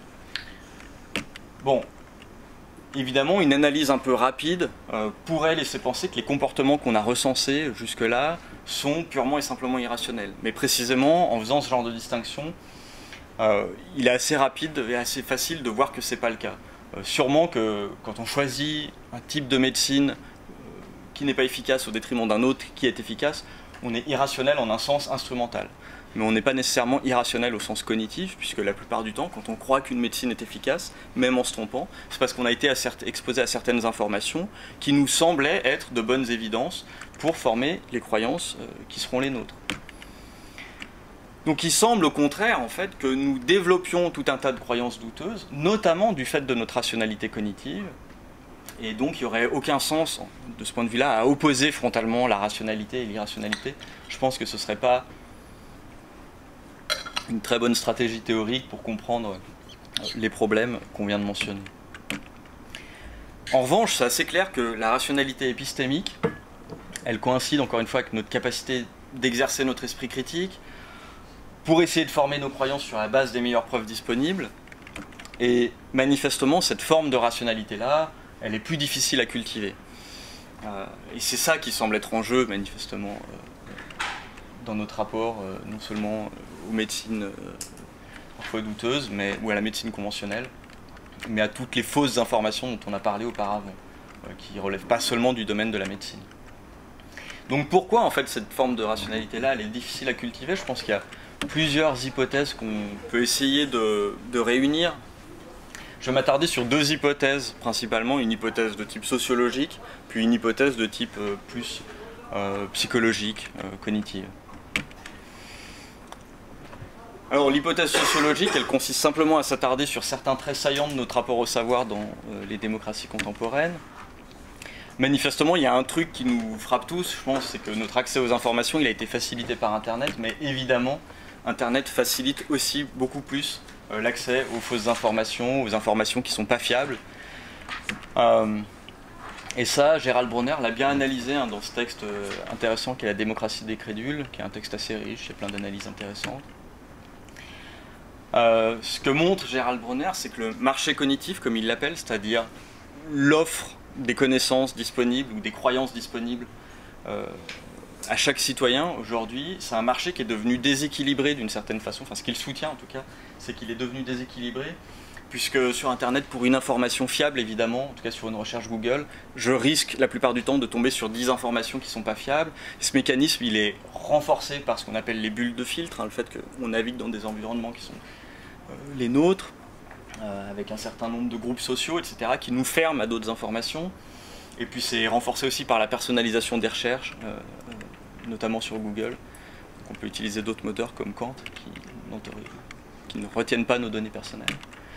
Bon, évidemment, une analyse un peu rapide pourrait laisser penser que les comportements qu'on a recensés jusque-là sont purement et simplement irrationnels. Mais précisément, en faisant ce genre de distinction, il est assez rapide et assez facile de voir que ce n'est pas le cas. Sûrement que quand on choisit un type de médecine qui n'est pas efficace au détriment d'un autre qui est efficace, on est irrationnel en un sens instrumental. Mais on n'est pas nécessairement irrationnel au sens cognitif, puisque la plupart du temps, quand on croit qu'une médecine est efficace, même en se trompant, c'est parce qu'on a été exposé à certaines informations qui nous semblaient être de bonnes évidences pour former les croyances qui seront les nôtres. Donc il semble au contraire en fait que nous développions tout un tas de croyances douteuses, notamment du fait de notre rationalité cognitive, et donc il n'y aurait aucun sens de ce point de vue-là à opposer frontalement la rationalité et l'irrationalité. Je pense que ce ne serait pas une très bonne stratégie théorique pour comprendre les problèmes qu'on vient de mentionner. En revanche, c'est assez clair que la rationalité épistémique, elle coïncide encore une fois avec notre capacité d'exercer notre esprit critique, pour essayer de former nos croyances sur la base des meilleures preuves disponibles. Et manifestement, cette forme de rationalité-là, elle est plus difficile à cultiver. Et c'est ça qui semble être en jeu, manifestement, dans notre rapport, non seulement aux médecines parfois douteuses, ou à la médecine conventionnelle, mais à toutes les fausses informations dont on a parlé auparavant, qui ne relèvent pas seulement du domaine de la médecine. Donc pourquoi, en fait, cette forme de rationalité-là, elle est difficile à cultiver? Je pense qu'il y a plusieurs hypothèses qu'on peut essayer de réunir. Je vais m'attarder sur deux hypothèses, principalement une hypothèse de type sociologique, puis une hypothèse de type plus psychologique, cognitive. Alors l'hypothèse sociologique, elle consiste simplement à s'attarder sur certains traits saillants de notre rapport au savoir dans les démocraties contemporaines. Manifestement, il y a un truc qui nous frappe tous, je pense, c'est que notre accès aux informations, il a été facilité par Internet, mais évidemment, Internet facilite aussi beaucoup plus l'accès aux fausses informations, aux informations qui ne sont pas fiables. Et ça, Gérald Bronner l'a bien analysé dans ce texte intéressant qui est La démocratie des crédules, qui est un texte assez riche, il y a plein d'analyses intéressantes. Ce que montre Gérald Bronner, c'est que le marché cognitif, comme il l'appelle, c'est-à-dire l'offre des connaissances disponibles ou des croyances disponibles à chaque citoyen aujourd'hui, c'est un marché qui est devenu déséquilibré d'une certaine façon, enfin ce qu'il soutient en tout cas, c'est qu'il est devenu déséquilibré, puisque sur Internet, pour une information fiable évidemment, en tout cas sur une recherche Google, je risque la plupart du temps de tomber sur 10 informations qui ne sont pas fiables. Ce mécanisme, il est renforcé par ce qu'on appelle les bulles de filtre, le fait qu'on navigue dans des environnements qui sont les nôtres, avec un certain nombre de groupes sociaux, etc., qui nous ferment à d'autres informations. Et puis c'est renforcé aussi par la personnalisation des recherches, notamment sur Google. Donc on peut utiliser d'autres moteurs comme Kant, qui ne retiennent pas nos données personnelles.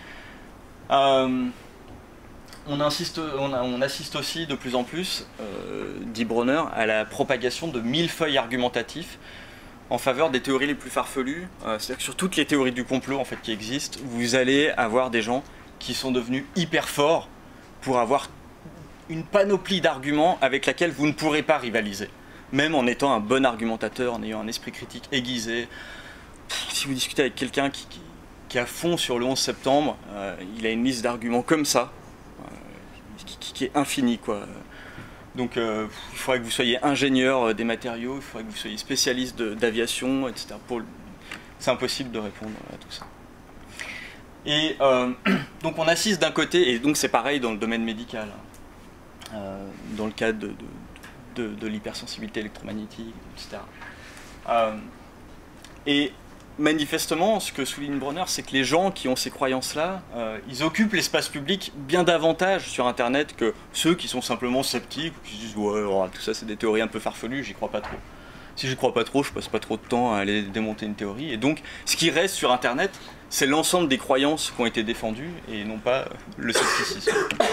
On assiste aussi de plus en plus, dit Bronner, à la propagation de millefeuilles argumentatifs en faveur des théories les plus farfelues. C'est-à-dire que sur toutes les théories du complot en fait, qui existent, vous allez avoir des gens qui sont devenus hyper forts pour avoir une panoplie d'arguments avec laquelle vous ne pourrez pas rivaliser. Même en étant un bon argumentateur, en ayant un esprit critique aiguisé. Si vous discutez avec quelqu'un qui est à fond sur le 11 septembre, il a une liste d'arguments comme ça, qui est infinie, quoi. Donc il faudrait que vous soyez ingénieur des matériaux, il faudrait que vous soyez spécialiste d'aviation, etc. C'est impossible de répondre à tout ça. Et donc on assiste d'un côté, et donc c'est pareil dans le domaine médical, dans le cadre de l'hypersensibilité électromagnétique, etc. Et manifestement, ce que souligne Bronner, c'est que les gens qui ont ces croyances-là, ils occupent l'espace public bien davantage sur Internet que ceux qui sont simplement sceptiques, qui se disent « ouais, tout ça c'est des théories un peu farfelues, j'y crois pas trop ». Si j'y crois pas trop, je passe pas trop de temps à aller démonter une théorie. Et donc, ce qui reste sur Internet, c'est l'ensemble des croyances qui ont été défendues et non pas le scepticisme.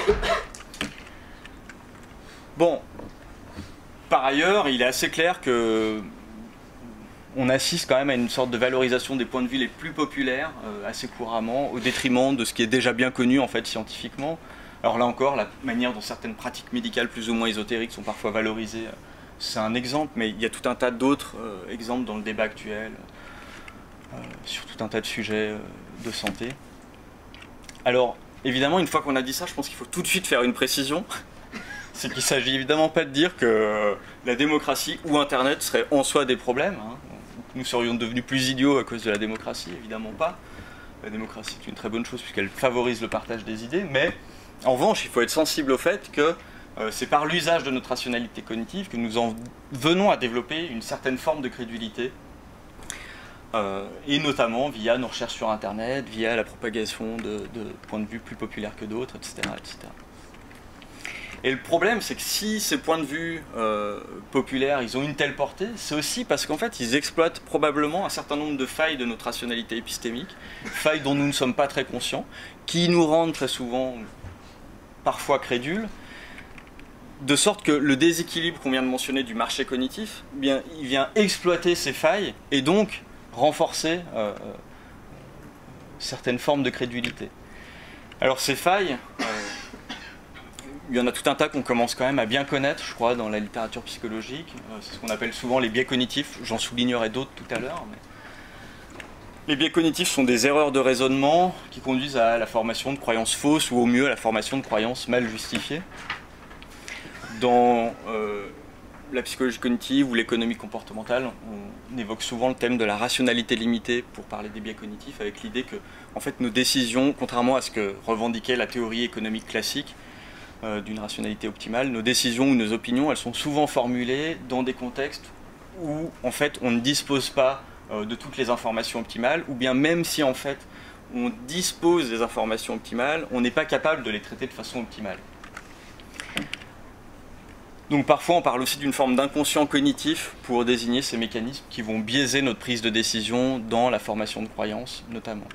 Bon, par ailleurs, il est assez clair que on assiste quand même à une sorte de valorisation des points de vue les plus populaires assez couramment, au détriment de ce qui est déjà bien connu en fait scientifiquement. Alors là encore, la manière dont certaines pratiques médicales plus ou moins ésotériques sont parfois valorisées, c'est un exemple, mais il y a tout un tas d'autres exemples dans le débat actuel sur tout un tas de sujets de santé. Alors évidemment, une fois qu'on a dit ça, je pense qu'il faut tout de suite faire une précision. C'est qu'il ne s'agit évidemment pas de dire que la démocratie ou Internet seraient en soi des problèmes. Nous serions devenus plus idiots à cause de la démocratie, évidemment pas. La démocratie est une très bonne chose puisqu'elle favorise le partage des idées, mais en revanche, il faut être sensible au fait que c'est par l'usage de notre rationalité cognitive que nous en venons à développer une certaine forme de crédulité, et notamment via nos recherches sur Internet, via la propagation de points de vue plus populaires que d'autres, etc., etc. Et le problème, c'est que si ces points de vue populaires, ils ont une telle portée, c'est aussi parce qu'en fait, ils exploitent probablement un certain nombre de failles de notre rationalité épistémique, failles dont nous ne sommes pas très conscients, qui nous rendent très souvent, parfois crédules, de sorte que le déséquilibre qu'on vient de mentionner du marché cognitif, eh bien, il vient exploiter ces failles et donc renforcer certaines formes de crédulité. Alors ces failles... il y en a tout un tas qu'on commence quand même à bien connaître, je crois, dans la littérature psychologique. C'est ce qu'on appelle souvent les biais cognitifs. J'en soulignerai d'autres tout à l'heure. Les biais cognitifs sont des erreurs de raisonnement qui conduisent à la formation de croyances fausses ou au mieux à la formation de croyances mal justifiées. Dans la psychologie cognitive ou l'économie comportementale, on évoque souvent le thème de la rationalité limitée pour parler des biais cognitifs, avec l'idée que en fait, nos décisions, contrairement à ce que revendiquait la théorie économique classique d'une rationalité optimale, nos décisions ou nos opinions, elles sont souvent formulées dans des contextes où en fait, on ne dispose pas de toutes les informations optimales, ou bien même si en fait on dispose des informations optimales, on n'est pas capable de les traiter de façon optimale. Donc parfois on parle aussi d'une forme d'inconscient cognitif pour désigner ces mécanismes qui vont biaiser notre prise de décision dans la formation de croyances notamment.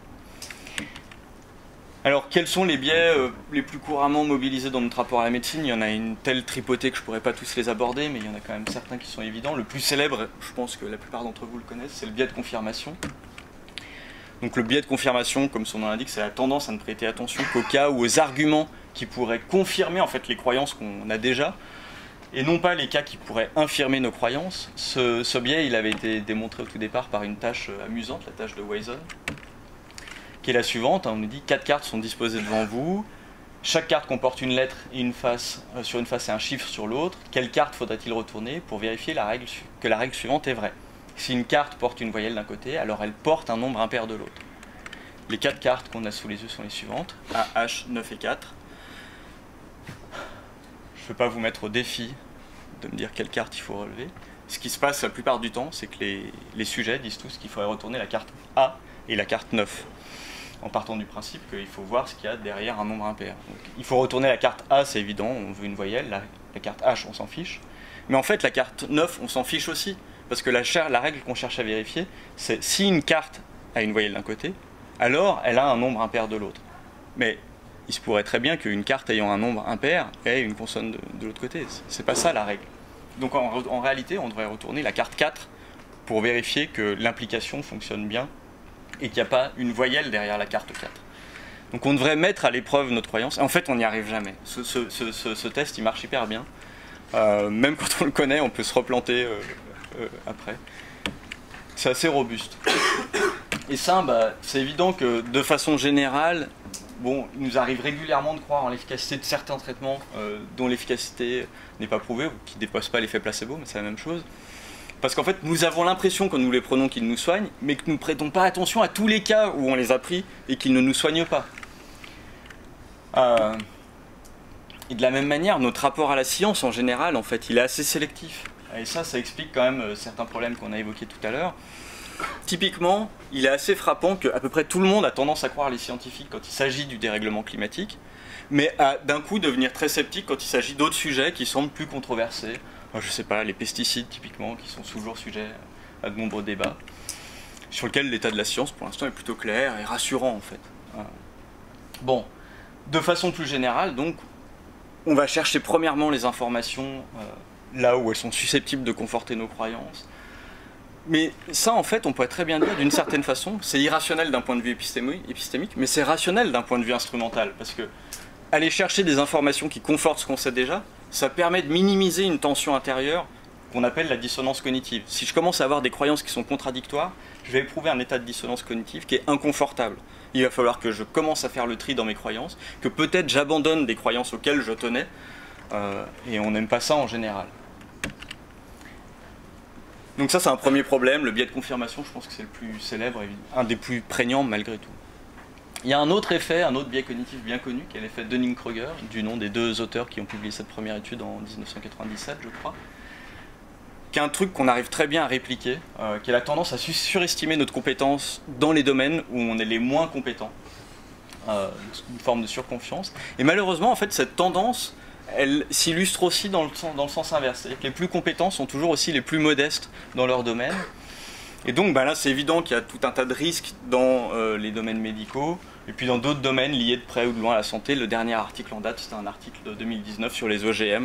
Alors quels sont les biais les plus couramment mobilisés dans notre rapport à la médecine? Il y en a une telle tripotée que je ne pourrais pas tous les aborder, mais il y en a quand même certains qui sont évidents. Le plus célèbre, je pense que la plupart d'entre vous le connaissent, c'est le biais de confirmation. Donc le biais de confirmation, comme son nom l'indique, c'est la tendance à ne prêter attention qu'aux cas ou aux arguments qui pourraient confirmer en fait les croyances qu'on a déjà, et non pas les cas qui pourraient infirmer nos croyances. Ce biais, il avait été démontré au tout départ par une tâche amusante, la tâche de Wison, qui est la suivante. On nous dit 4 cartes sont disposées devant vous, chaque carte comporte une lettre et une face sur une face et un chiffre sur l'autre. Quelle carte faudrait-il retourner pour vérifier que la règle suivante est vraie? Si une carte porte une voyelle d'un côté, alors elle porte un nombre impair de l'autre. Les 4 cartes qu'on a sous les yeux sont les suivantes: A, H, 9 et 4. Je ne vais pas vous mettre au défi de me dire quelle carte il faut relever. Ce qui se passe la plupart du temps, c'est que les sujets disent tous qu'il faudrait retourner la carte A et la carte 9. En partant du principe qu'il faut voir ce qu'il y a derrière un nombre impair. Donc, il faut retourner la carte A, c'est évident, on veut une voyelle. La carte H, on s'en fiche. Mais en fait, la carte 9, on s'en fiche aussi. Parce que la règle qu'on cherche à vérifier, c'est si une carte a une voyelle d'un côté, alors elle a un nombre impair de l'autre. Mais il se pourrait très bien qu'une carte ayant un nombre impair ait une consonne de l'autre côté. C'est pas ça la règle. Donc en réalité, on devrait retourner la carte 4 pour vérifier que l'implication fonctionne bien et qu'il n'y a pas une voyelle derrière la carte 4. Donc on devrait mettre à l'épreuve notre croyance. En fait, on n'y arrive jamais. Ce test, il marche hyper bien. Même quand on le connaît, on peut se replanter après. C'est assez robuste. Et ça, c'est évident que de façon générale, bon, il nous arrive régulièrement de croire en l'efficacité de certains traitements dont l'efficacité n'est pas prouvée ou qui ne dépassent pas l'effet placebo, mais c'est la même chose. Parce qu'en fait, nous avons l'impression, quand nous les prenons, qu'ils nous soignent, mais que nous ne prêtons pas attention à tous les cas où on les a pris et qu'ils ne nous soignent pas. Et de la même manière, notre rapport à la science, en général, en fait, il est assez sélectif. Et ça explique quand même certains problèmes qu'on a évoqués tout à l'heure. Typiquement, il est assez frappant qu'à peu près tout le monde a tendance à croire les scientifiques quand il s'agit du dérèglement climatique, mais à d'un coup devenir très sceptique quand il s'agit d'autres sujets qui semblent plus controversés. Je ne sais pas, les pesticides typiquement, qui sont toujours sujets à de nombreux débats, sur lesquels l'état de la science pour l'instant est plutôt clair et rassurant en fait. Bon, de façon plus générale, donc, on va chercher premièrement les informations là où elles sont susceptibles de conforter nos croyances. Mais ça, en fait, on pourrait très bien dire, d'une certaine façon, c'est irrationnel d'un point de vue épistémique, mais c'est rationnel d'un point de vue instrumental, parce que aller chercher des informations qui confortent ce qu'on sait déjà, ça permet de minimiser une tension intérieure qu'on appelle la dissonance cognitive. Si je commence à avoir des croyances qui sont contradictoires, je vais éprouver un état de dissonance cognitive qui est inconfortable. Il va falloir que je commence à faire le tri dans mes croyances, que peut-être j'abandonne des croyances auxquelles je tenais, et on n'aime pas ça en général. Donc ça, c'est un premier problème. Le biais de confirmation, je pense que c'est le plus célèbre et un des plus prégnants malgré tout. Il y a un autre effet, un autre biais cognitif bien connu, qui est l'effet Dunning-Kruger, du nom des deux auteurs qui ont publié cette première étude en 1997, je crois, qui est un truc qu'on arrive très bien à répliquer, qui est la tendance à surestimer notre compétence dans les domaines où on est les moins compétents, une forme de surconfiance. Et malheureusement, en fait, cette tendance, elle s'illustre aussi dans le sens inverse. C'est-à-dire que les plus compétents sont toujours aussi les plus modestes dans leur domaine. Et donc là, c'est évident qu'il y a tout un tas de risques dans les domaines médicaux, et puis dans d'autres domaines liés de près ou de loin à la santé. Le dernier article en date, c'était un article de 2019 sur les OGM,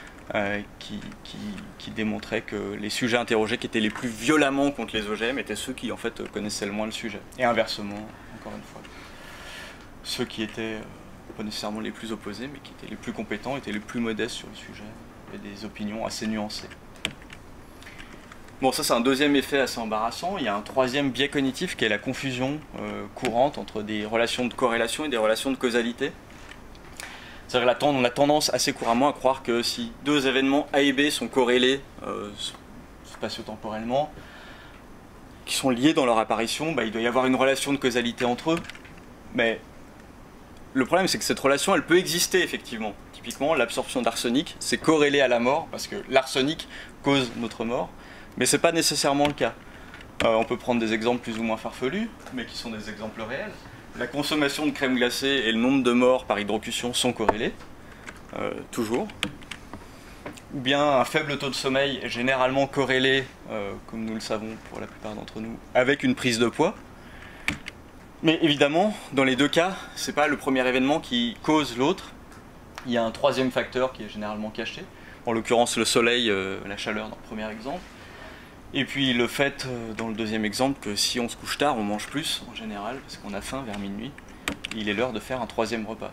qui démontrait que les sujets interrogés qui étaient les plus violemment contre les OGM étaient ceux qui en fait connaissaient le moins le sujet. Et inversement, encore une fois, ceux qui étaient pas nécessairement les plus opposés, mais qui étaient les plus compétents, étaient les plus modestes sur le sujet, et des opinions assez nuancées. Bon, ça c'est un deuxième effet assez embarrassant. Il y a un troisième biais cognitif qui est la confusion courante entre des relations de corrélation et des relations de causalité. C'est-à-dire qu'on a tendance assez couramment à croire que si deux événements A et B sont corrélés spatio-temporellement, qui sont liés dans leur apparition, il doit y avoir une relation de causalité entre eux. Mais le problème, c'est que cette relation, elle peut exister effectivement. Typiquement, l'absorption d'arsenic, c'est corrélé à la mort, parce que l'arsenic cause notre mort, mais ce n'est pas nécessairement le cas. On peut prendre des exemples plus ou moins farfelus, mais qui sont des exemples réels. La consommation de crème glacée et le nombre de morts par hydrocution sont corrélés, toujours. Ou bien un faible taux de sommeil est généralement corrélé, comme nous le savons pour la plupart d'entre nous, avec une prise de poids. Mais évidemment, dans les deux cas, ce n'est pas le premier événement qui cause l'autre. Il y a un troisième facteur qui est généralement caché, en l'occurrence le soleil, la chaleur dans le premier exemple. Et puis le fait, dans le deuxième exemple, que si on se couche tard, on mange plus en général, parce qu'on a faim vers minuit. Il est l'heure de faire un troisième repas.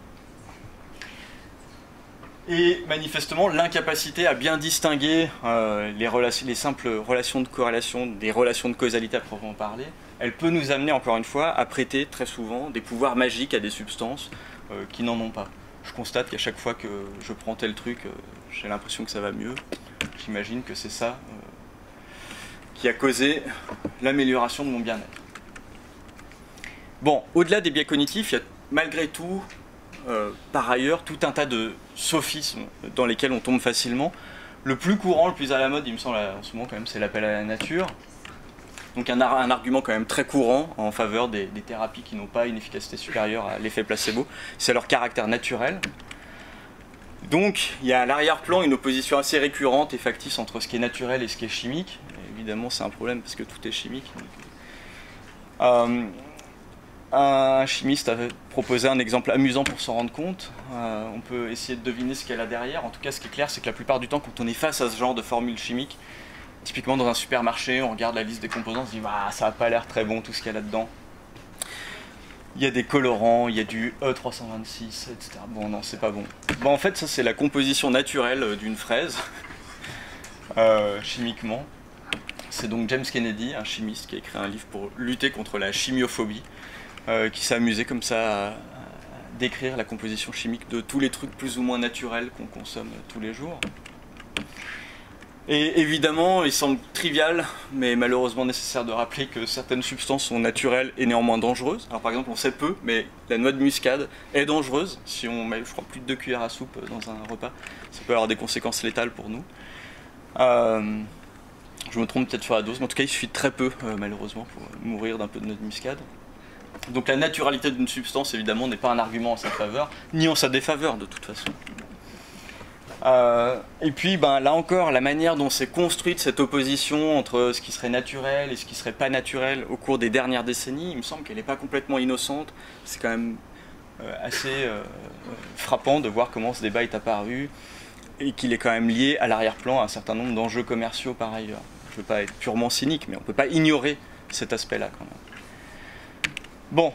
Et manifestement, l'incapacité à bien distinguer les simples relations de corrélation des relations de causalité à proprement parler, elle peut nous amener, encore une fois, à prêter très souvent des pouvoirs magiques à des substances qui n'en ont pas. Je constate qu'à chaque fois que je prends tel truc, j'ai l'impression que ça va mieux. J'imagine que c'est ça qui a causé l'amélioration de mon bien-être. Bon, au-delà des biais cognitifs, il y a malgré tout, par ailleurs, tout un tas de sophismes dans lesquels on tombe facilement. Le plus courant, le plus à la mode, il me semble en ce moment quand même, c'est l'appel à la nature. Donc un argument quand même très courant en faveur des thérapies qui n'ont pas une efficacité supérieure à l'effet placebo, c'est leur caractère naturel. Donc il y a à l'arrière-plan une opposition assez récurrente et factice entre ce qui est naturel et ce qui est chimique. Et évidemment c'est un problème parce que tout est chimique. Un chimiste avait proposé un exemple amusant pour s'en rendre compte. On peut essayer de deviner ce qu'elle a derrière. En tout cas, ce qui est clair, c'est que la plupart du temps, quand on est face à ce genre de formule chimique, typiquement dans un supermarché, on regarde la liste des composants, on se dit ah, ça n'a pas l'air très bon tout ce qu'il y a là-dedans. Il y a des colorants, il y a du E326, etc. Bon, non, c'est pas bon. Bon, en fait, ça c'est la composition naturelle d'une fraise, chimiquement. C'est donc James Kennedy, un chimiste, qui a écrit un livre pour lutter contre la chimiophobie, qui s'est amusé comme ça à décrire la composition chimique de tous les trucs plus ou moins naturels qu'on consomme tous les jours. Et évidemment, il semble trivial, mais malheureusement nécessaire de rappeler que certaines substances sont naturelles et néanmoins dangereuses. Alors par exemple, on sait peu, mais la noix de muscade est dangereuse. Si on met, je crois, plus de 2 cuillères à soupe dans un repas, ça peut avoir des conséquences létales pour nous. Je me trompe peut-être sur la dose, mais en tout cas, il suffit de très peu, malheureusement, pour mourir d'un peu de noix de muscade. Donc la naturalité d'une substance, évidemment, n'est pas un argument en sa faveur, ni en sa défaveur, de toute façon. Et puis là encore, la manière dont s'est construite cette opposition entre ce qui serait naturel et ce qui serait pas naturel au cours des dernières décennies, il me semble qu'elle n'est pas complètement innocente. C'est quand même assez frappant de voir comment ce débat est apparu et qu'il est quand même lié à l'arrière-plan à un certain nombre d'enjeux commerciaux par ailleurs. Je ne veux pas être purement cynique, mais on ne peut pas ignorer cet aspect-là quand même. Bon.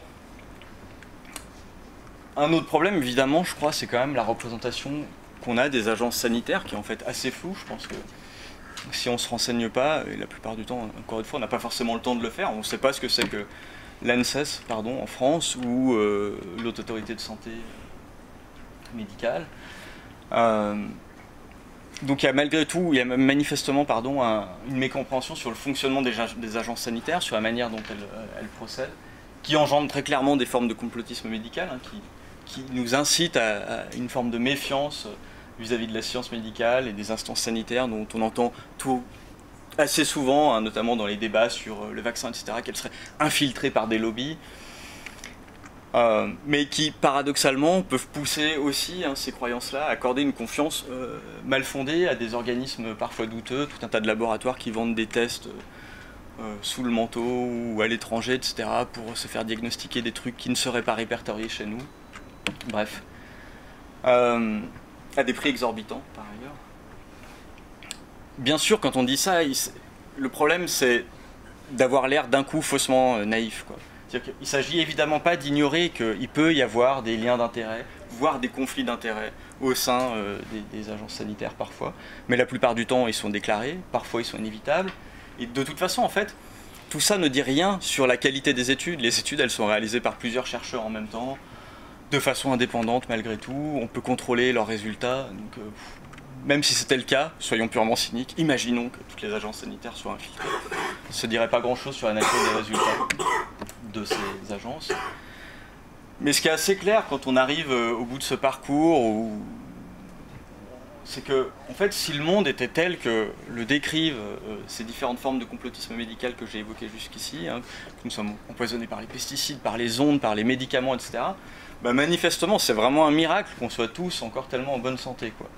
Un autre problème, évidemment, je crois, c'est quand même la représentation qu'on a des agences sanitaires qui est en fait assez floue. Je pense que si on ne se renseigne pas, et la plupart du temps, encore une fois, on n'a pas forcément le temps de le faire, on ne sait pas ce que c'est que l'ANSES en France ou l'Haute Autorité de Santé médicale. Donc il y a malgré tout, il y a manifestement une mécompréhension sur le fonctionnement des agences sanitaires, sur la manière dont elles procèdent, qui engendre très clairement des formes de complotisme médical, qui nous incitent à une forme de méfiance vis-à-vis de la science médicale et des instances sanitaires dont on entend tout assez souvent, notamment dans les débats sur le vaccin, etc., qu'elles seraient infiltrées par des lobbies, mais qui, paradoxalement, peuvent pousser aussi ces croyances-là à accorder une confiance mal fondée à des organismes parfois douteux, tout un tas de laboratoires qui vendent des tests sous le manteau ou à l'étranger, etc., pour se faire diagnostiquer des trucs qui ne seraient pas répertoriés chez nous. Bref. À des prix exorbitants, par ailleurs. Bien sûr, quand on dit ça, le problème, c'est d'avoir l'air d'un coup faussement naïf, quoi. C'est-à-dire qu'il ne s'agit évidemment pas d'ignorer qu'il peut y avoir des liens d'intérêt, voire des conflits d'intérêt au sein des agences sanitaires parfois, mais la plupart du temps ils sont déclarés, parfois ils sont inévitables, Et de toute façon, en fait, tout ça ne dit rien sur la qualité des études. Les études, elles sont réalisées par plusieurs chercheurs en même temps, de façon indépendante malgré tout. On peut contrôler leurs résultats. Donc, même si c'était le cas, soyons purement cyniques, imaginons que toutes les agences sanitaires soient infiltrées. Ça ne se dirait pas grand-chose sur la nature des résultats de ces agences. Mais ce qui est assez clair quand on arrive au bout de ce parcours, c'est que, en fait, si le monde était tel que le décrivent ces différentes formes de complotisme médical que j'ai évoquées jusqu'ici, hein, que nous sommes empoisonnés par les pesticides, par les ondes, par les médicaments, etc., bah, manifestement, c'est vraiment un miracle qu'on soit tous encore tellement en bonne santé, quoi.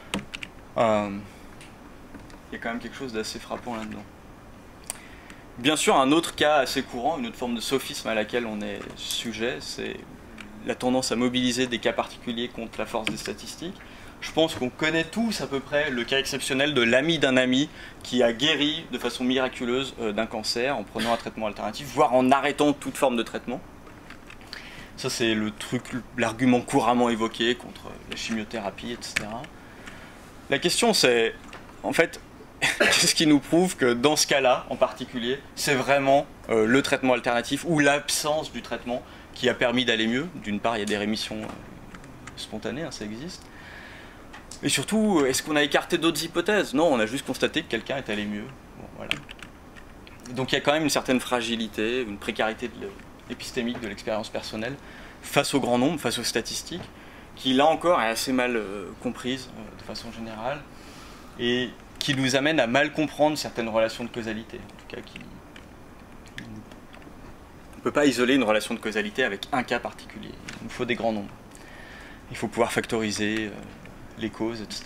Il y a quand même quelque chose d'assez frappant là-dedans. Bien sûr, un autre cas assez courant, une autre forme de sophisme à laquelle on est sujet, c'est la tendance à mobiliser des cas particuliers contre la force des statistiques. Je pense qu'on connaît tous à peu près le cas exceptionnel de l'ami d'un ami qui a guéri de façon miraculeuse d'un cancer en prenant un traitement alternatif, voire en arrêtant toute forme de traitement. Ça, c'est l'argument couramment évoqué contre la chimiothérapie, etc. La question, c'est, en fait, qu'est-ce qui nous prouve que dans ce cas-là, en particulier, c'est vraiment le traitement alternatif ou l'absence du traitement qui a permis d'aller mieux. D'une part, il y a des rémissions spontanées, hein, ça existe. Et surtout, est-ce qu'on a écarté d'autres hypothèses? Non, on a juste constaté que quelqu'un est allé mieux. Bon, voilà. Donc il y a quand même une certaine fragilité, une précarité épistémique de l'expérience personnelle face au grand nombre, face aux statistiques, qui là encore est assez mal comprise de façon générale, et qui nous amène à mal comprendre certaines relations de causalité. En tout cas, on ne peut pas isoler une relation de causalité avec un cas particulier. Il nous faut des grands nombres. Il faut pouvoir factoriser les causes, etc.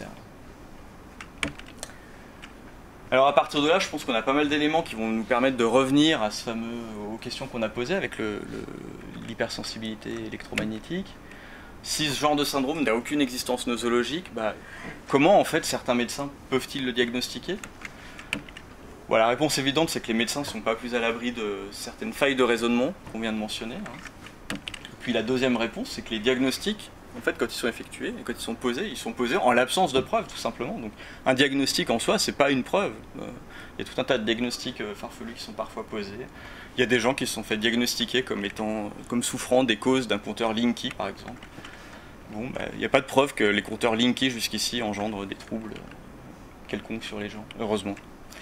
Alors à partir de là, je pense qu'on a pas mal d'éléments qui vont nous permettre de revenir à aux questions qu'on a posées avec l'hypersensibilité électromagnétique. Si ce genre de syndrome n'a aucune existence nosologique, bah, comment en fait certains médecins peuvent-ils le diagnostiquer? Voilà, la réponse évidente, c'est que les médecins ne sont pas plus à l'abri de certaines failles de raisonnement qu'on vient de mentionner. Hein. Puis la deuxième réponse, c'est que les diagnostics, en fait, quand ils sont effectués et quand ils sont posés en l'absence de preuves, tout simplement. Donc, un diagnostic en soi, c'est pas une preuve. Il y a tout un tas de diagnostics farfelus qui sont parfois posés. Il y a des gens qui se sont fait diagnostiquer comme souffrant des causes d'un compteur Linky, par exemple. Bon, il n'y a pas de preuve que les compteurs Linky jusqu'ici engendrent des troubles quelconques sur les gens, heureusement.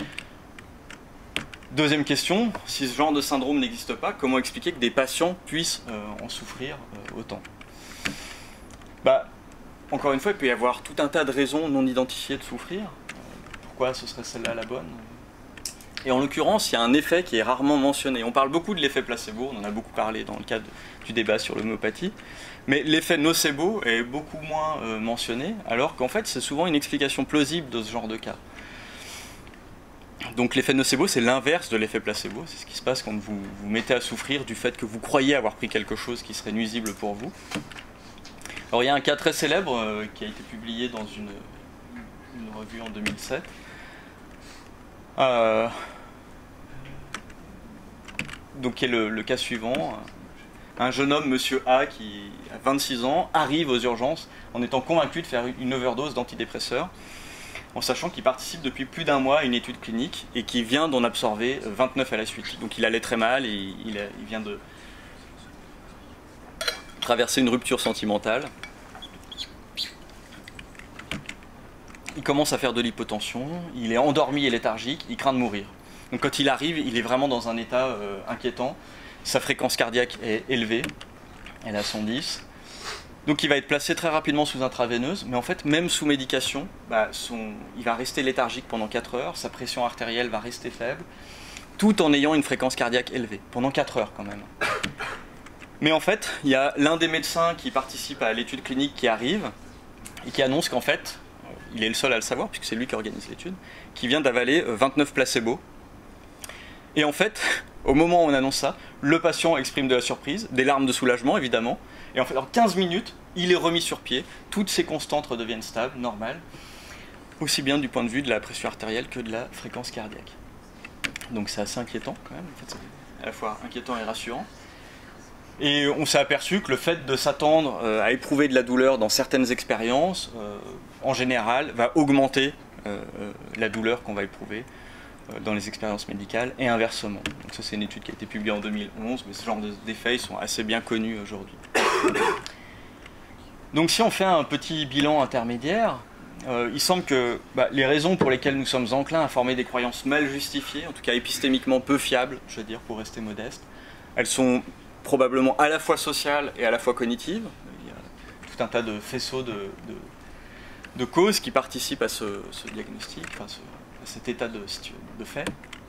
Deuxième question, si ce genre de syndrome n'existe pas, comment expliquer que des patients puissent en souffrir autant? Encore une fois, il peut y avoir tout un tas de raisons non identifiées de souffrir. Pourquoi ce serait celle-là la bonne? Et en l'occurrence, il y a un effet qui est rarement mentionné. On parle beaucoup de l'effet placebo, on en a beaucoup parlé dans le cadre du débat sur l'homéopathie, mais l'effet nocebo est beaucoup moins mentionné, alors qu'en fait, c'est souvent une explication plausible de ce genre de cas. Donc l'effet nocebo, c'est l'inverse de l'effet placebo, c'est ce qui se passe quand vous vous mettez à souffrir du fait que vous croyez avoir pris quelque chose qui serait nuisible pour vous. Alors il y a un cas très célèbre qui a été publié dans une revue en 2007. Donc qui est le cas suivant. Un jeune homme, monsieur A, qui a 26 ans, arrive aux urgences en étant convaincu de faire une overdose d'antidépresseurs, en sachant qu'il participe depuis plus d'un mois à une étude clinique et qu'il vient d'en absorber 29 à la suite. Donc il allait très mal et il vient de traverser une rupture sentimentale. Il commence à faire de l'hypotension, il est endormi et léthargique, il craint de mourir. Donc quand il arrive, il est vraiment dans un état inquiétant. Sa fréquence cardiaque est élevée, elle est à 110. Donc il va être placé très rapidement sous intraveineuse, mais en fait, même sous médication, il va rester léthargique pendant 4 heures, sa pression artérielle va rester faible, tout en ayant une fréquence cardiaque élevée, pendant 4 heures quand même. Mais en fait, il y a l'un des médecins qui participe à l'étude clinique qui arrive, et qui annonce qu'en fait, il est le seul à le savoir, puisque c'est lui qui organise l'étude, qui vient d'avaler 29 placebos. Et en fait, au moment où on annonce ça, le patient exprime de la surprise, des larmes de soulagement évidemment, et en fait, en 15 minutes, il est remis sur pied, toutes ses constantes redeviennent stables, normales, aussi bien du point de vue de la pression artérielle que de la fréquence cardiaque. Donc c'est assez inquiétant quand même, en fait, c'est à la fois inquiétant et rassurant. Et on s'est aperçu que le fait de s'attendre à éprouver de la douleur dans certaines expériences, en général, va augmenter la douleur qu'on va éprouver dans les expériences médicales et inversement. Donc ça c'est une étude qui a été publiée en 2011, mais ce genre d'effets sont assez bien connus aujourd'hui. Donc si on fait un petit bilan intermédiaire, il semble que les raisons pour lesquelles nous sommes enclins à former des croyances mal justifiées, en tout cas épistémiquement peu fiables, je veux dire pour rester modeste, elles sont probablement à la fois sociales et à la fois cognitives. Il y a tout un tas de faisceaux de causes qui participent à ce diagnostic, enfin à cet état de fait.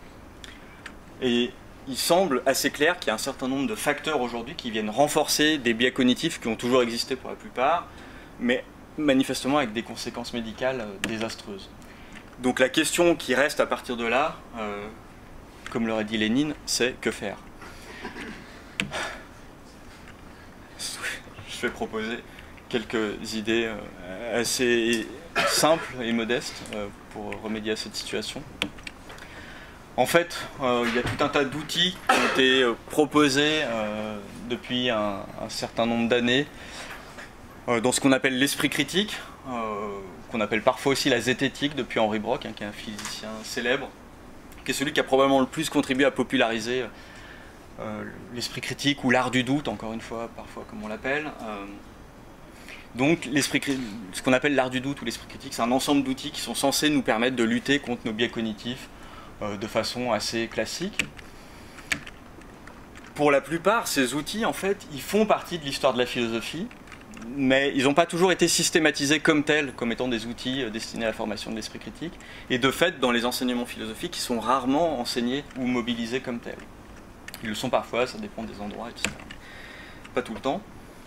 Et il semble assez clair qu'il y a un certain nombre de facteurs aujourd'hui qui viennent renforcer des biais cognitifs qui ont toujours existé pour la plupart, mais manifestement avec des conséquences médicales désastreuses. Donc la question qui reste à partir de là, comme l'aurait dit Lénine, c'est que faire? Je vais proposer quelques idées assez simples et modestes pour remédier à cette situation. En fait, il y a tout un tas d'outils qui ont été proposés depuis un certain nombre d'années dans ce qu'on appelle l'esprit critique, qu'on appelle parfois aussi la zététique depuis Henri Brock, qui est un physicien célèbre, qui est celui qui a probablement le plus contribué à populariser l'esprit critique ou l'art du doute, encore une fois, parfois comme on l'appelle. Donc ce qu'on appelle l'art du doute ou l'esprit critique, c'est un ensemble d'outils qui sont censés nous permettre de lutter contre nos biais cognitifs de façon assez classique. Pour la plupart, ces outils, en fait, ils font partie de l'histoire de la philosophie, mais ils n'ont pas toujours été systématisés comme tels, comme étant des outils destinés à la formation de l'esprit critique, et de fait, dans les enseignements philosophiques, ils sont rarement enseignés ou mobilisés comme tels. Ils le sont parfois, ça dépend des endroits, etc. Pas tout le temps.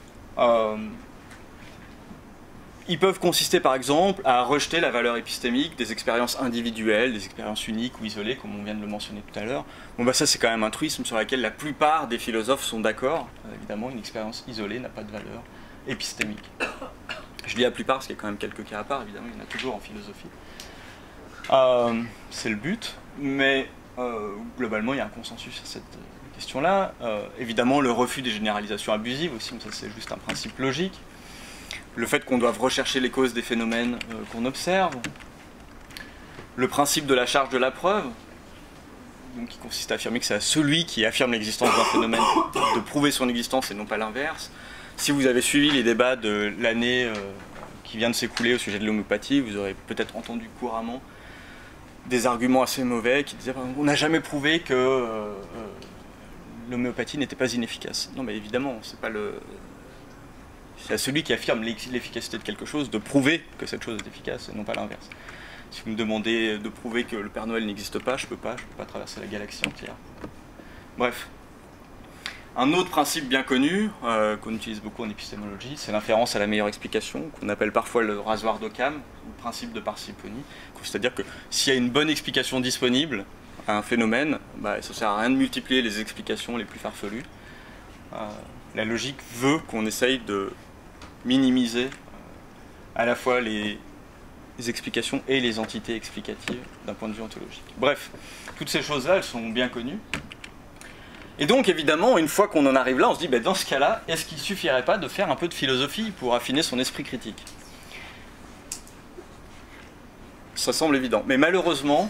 Ils peuvent consister par exemple à rejeter la valeur épistémique des expériences individuelles, des expériences uniques ou isolées, comme on vient de le mentionner tout à l'heure. Bon, ça c'est quand même un truisme sur lequel la plupart des philosophes sont d'accord. Évidemment, une expérience isolée n'a pas de valeur épistémique. Je dis la plupart parce qu'il y a quand même quelques cas à part, évidemment, il y en a toujours en philosophie. C'est le but, mais globalement il y a un consensus sur cette question-là. Évidemment, le refus des généralisations abusives aussi, mais ça c'est juste un principe logique. Le fait qu'on doive rechercher les causes des phénomènes qu'on observe. Le principe de la charge de la preuve, donc qui consiste à affirmer que c'est à celui qui affirme l'existence d'un phénomène de prouver son existence et non pas l'inverse. Si vous avez suivi les débats de l'année qui vient de s'écouler au sujet de l'homéopathie, vous aurez peut-être entendu couramment des arguments assez mauvais qui disaient on n'a jamais prouvé que l'homéopathie n'était pas inefficace. Non mais évidemment, c'est pas le... C'est à celui qui affirme l'efficacité de quelque chose de prouver que cette chose est efficace et non pas l'inverse. Si vous me demandez de prouver que le Père Noël n'existe pas, je peux pas traverser la galaxie entière. Bref. Un autre principe bien connu, qu'on utilise beaucoup en épistémologie, c'est l'inférence à la meilleure explication, qu'on appelle parfois le rasoir d'Occam, le principe de parcimonie. C'est-à-dire que s'il y a une bonne explication disponible à un phénomène, ça ne sert à rien de multiplier les explications les plus farfelues. La logique veut qu'on essaye de minimiser à la fois les explications et les entités explicatives d'un point de vue ontologique. Bref, toutes ces choses-là, elles sont bien connues. Et donc, évidemment, une fois qu'on en arrive là, on se dit, dans ce cas-là, est-ce qu'il ne suffirait pas de faire un peu de philosophie pour affiner son esprit critique? Ça semble évident. Mais malheureusement,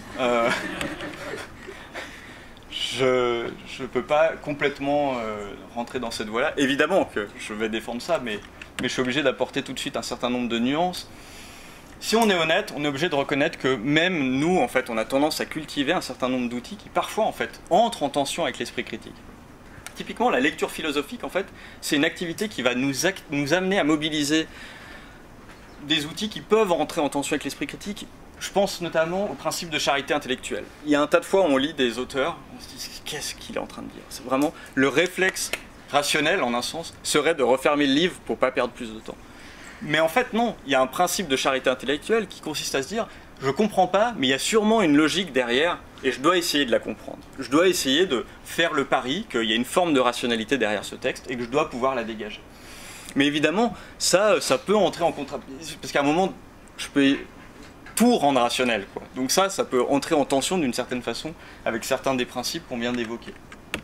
je ne peux pas complètement rentrer dans cette voie-là. Évidemment que je vais défendre ça, mais je suis obligé d'apporter tout de suite un certain nombre de nuances. Si on est honnête, on est obligé de reconnaître que même nous, en fait, on a tendance à cultiver un certain nombre d'outils qui, parfois, en fait, entrent en tension avec l'esprit critique. Typiquement, la lecture philosophique, en fait, c'est une activité qui va nous amener à mobiliser des outils qui peuvent entrer en tension avec l'esprit critique. Je pense notamment au principe de charité intellectuelle. Il y a un tas de fois où on lit des auteurs, on se dit qu'est-ce qu'il est en train de dire? C'est vraiment le réflexe rationnel, en un sens, serait de refermer le livre pour ne pas perdre plus de temps. Mais en fait, non. Il y a un principe de charité intellectuelle qui consiste à se dire je ne comprends pas, mais il y a sûrement une logique derrière et je dois essayer de la comprendre. Je dois essayer de faire le pari qu'il y a une forme de rationalité derrière ce texte et que je dois pouvoir la dégager. Mais évidemment, ça peut entrer en contradiction, parce qu'à un moment, je peux tout rendre rationnel, quoi. Donc ça peut entrer en tension d'une certaine façon avec certains des principes qu'on vient d'évoquer.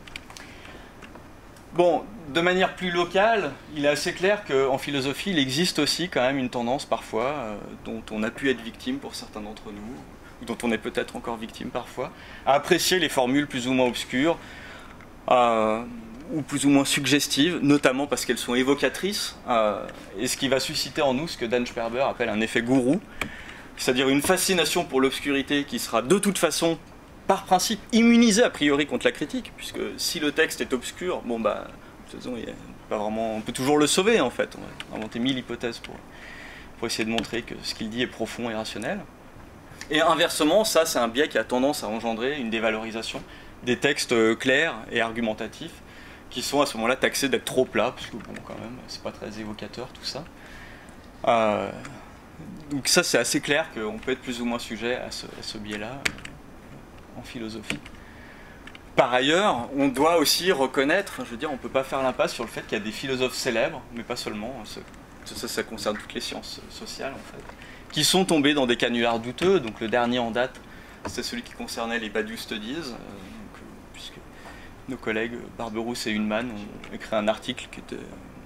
Bon, de manière plus locale, il est assez clair qu'en philosophie, il existe aussi quand même une tendance parfois, dont on a pu être victime pour certains d'entre nous, dont on est peut-être encore victime parfois, à apprécier les formules plus ou moins obscures, ou plus ou moins suggestives, notamment parce qu'elles sont évocatrices, et ce qui va susciter en nous ce que Dan Sperber appelle un effet gourou, c'est-à-dire une fascination pour l'obscurité qui sera de toute façon, par principe, immunisée a priori contre la critique, puisque si le texte est obscur, bon bah, de toute façon, on peut toujours le sauver en fait, on va inventer 1000 hypothèses pour essayer de montrer que ce qu'il dit est profond et rationnel. Et inversement, ça c'est un biais qui a tendance à engendrer une dévalorisation des textes clairs et argumentatifs, qui sont à ce moment-là taxés d'être trop plats, parce que bon, quand même, c'est pas très évocateur tout ça. Donc ça, c'est assez clair qu'on peut être plus ou moins sujet à ce biais-là en philosophie. Par ailleurs, on doit aussi reconnaître, je veux dire, on ne peut pas faire l'impasse sur le fait qu'il y a des philosophes célèbres, mais pas seulement, ça concerne toutes les sciences sociales en fait, qui sont tombés dans des canulars douteux. Donc le dernier en date, c'est celui qui concernait les Badiou Studies, puisque nos collègues Barberousse et Hunman ont écrit un article qui était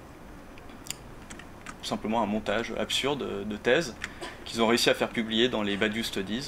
tout simplement un montage absurde de thèse qu'ils ont réussi à faire publier dans les Badiou Studies.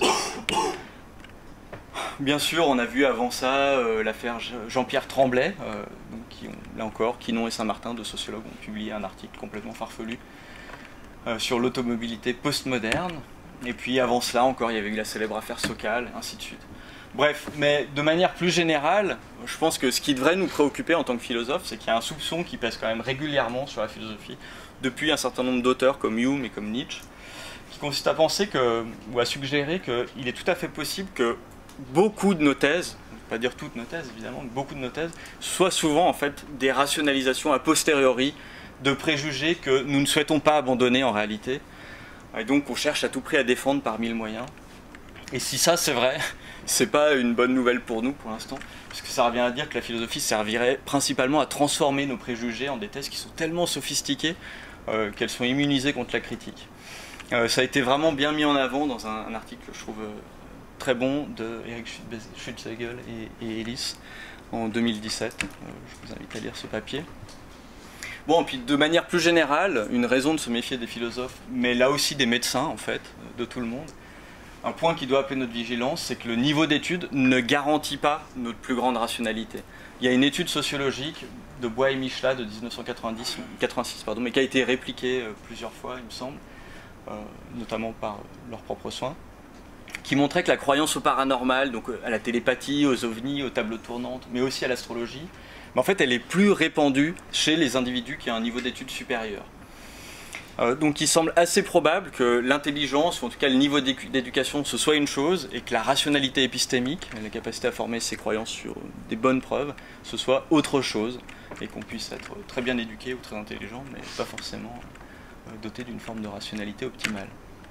Bien sûr, on a vu avant ça l'affaire Jean-Pierre Tremblay, qui ont, là encore, Quinon et Saint-Martin, deux sociologues, ont publié un article complètement farfelu sur l'automobilité postmoderne. Et puis avant cela encore, il y avait eu la célèbre affaire Sokal, et ainsi de suite. Bref, mais de manière plus générale, je pense que ce qui devrait nous préoccuper en tant que philosophe, c'est qu'il y a un soupçon qui pèse quand même régulièrement sur la philosophie, depuis un certain nombre d'auteurs comme Hume et comme Nietzsche, qui consiste à penser ou à suggérer qu'il est tout à fait possible que beaucoup de nos thèses, je ne vais pas dire toutes nos thèses évidemment, mais beaucoup de nos thèses, soient souvent en fait des rationalisations a posteriori de préjugés que nous ne souhaitons pas abandonner en réalité, et donc on cherche à tout prix à défendre par mille moyens. Et si ça c'est vrai, c'est pas une bonne nouvelle pour nous pour l'instant, parce que ça revient à dire que la philosophie servirait principalement à transformer nos préjugés en des thèses qui sont tellement sophistiquées qu'elles sont immunisées contre la critique. Ça a été vraiment bien mis en avant dans un article que je trouve très bon de Eric Schutzhegel et Ellis en 2017. Je vous invite à lire ce papier. Bon, et puis de manière plus générale, une raison de se méfier des philosophes, mais là aussi des médecins en fait, de tout le monde. Un point qui doit appeler notre vigilance, c'est que le niveau d'étude ne garantit pas notre plus grande rationalité. Il y a une étude sociologique de Bois et Michelat de 1986, mais qui a été répliquée plusieurs fois, il me semble, notamment par leurs propres soins, qui montrait que la croyance au paranormal, donc à la télépathie, aux ovnis, aux tables tournantes, mais aussi à l'astrologie, en fait, elle est plus répandue chez les individus qui ont un niveau d'études supérieur. Donc il semble assez probable que l'intelligence, ou en tout cas le niveau d'éducation, ce soit une chose, et que la rationalité épistémique, la capacité à former ses croyances sur des bonnes preuves, ce soit autre chose, et qu'on puisse être très bien éduqué ou très intelligent, mais pas forcément doté d'une forme de rationalité optimale.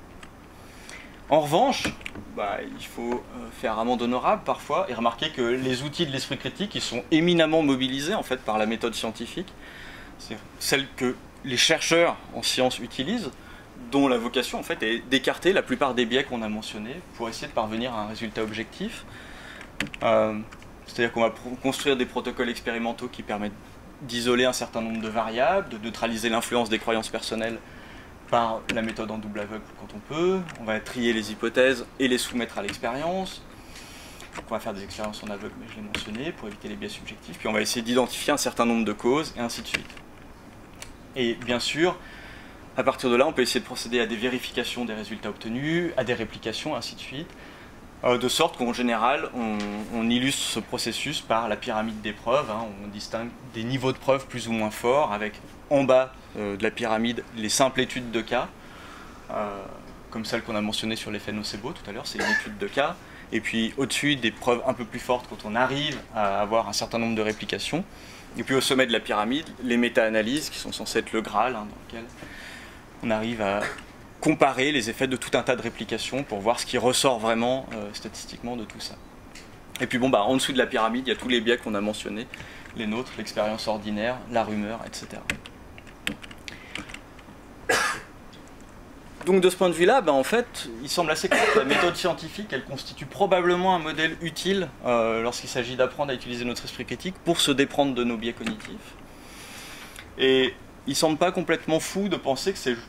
En revanche, il faut faire amende honorable parfois, et remarquer que les outils de l'esprit critique, ils sont éminemment mobilisés en fait par la méthode scientifique, c'est celle que les chercheurs en sciences utilisent, dont la vocation en fait est d'écarter la plupart des biais qu'on a mentionnés pour essayer de parvenir à un résultat objectif. C'est-à-dire qu'on va construire des protocoles expérimentaux qui permettent d'isoler un certain nombre de variables, de neutraliser l'influence des croyances personnelles par la méthode en double aveugle quand on peut. On va trier les hypothèses et les soumettre à l'expérience. On va faire des expériences en aveugle, mais je l'ai mentionné, pour éviter les biais subjectifs. Puis on va essayer d'identifier un certain nombre de causes, et ainsi de suite. Et bien sûr, à partir de là, on peut essayer de procéder à des vérifications des résultats obtenus, à des réplications, ainsi de suite, de sorte qu'en général, on illustre ce processus par la pyramide des preuves. On distingue des niveaux de preuves plus ou moins forts, avec en bas de la pyramide les simples études de cas, comme celle qu'on a mentionnée sur l'effet nocebo tout à l'heure, c'est une étude de cas, et puis au-dessus des preuves un peu plus fortes quand on arrive à avoir un certain nombre de réplications. Et puis au sommet de la pyramide, les méta-analyses, qui sont censées être le Graal, dans lequel on arrive à comparer les effets de tout un tas de réplications pour voir ce qui ressort vraiment statistiquement de tout ça. Et puis en dessous de la pyramide, il y a tous les biais qu'on a mentionnés, les nôtres, l'expérience ordinaire, la rumeur, etc. Donc de ce point de vue-là, en fait, il semble assez clair que la méthode scientifique, elle constitue probablement un modèle utile lorsqu'il s'agit d'apprendre à utiliser notre esprit critique pour se déprendre de nos biais cognitifs. Et il ne semble pas complètement fou de penser que c'est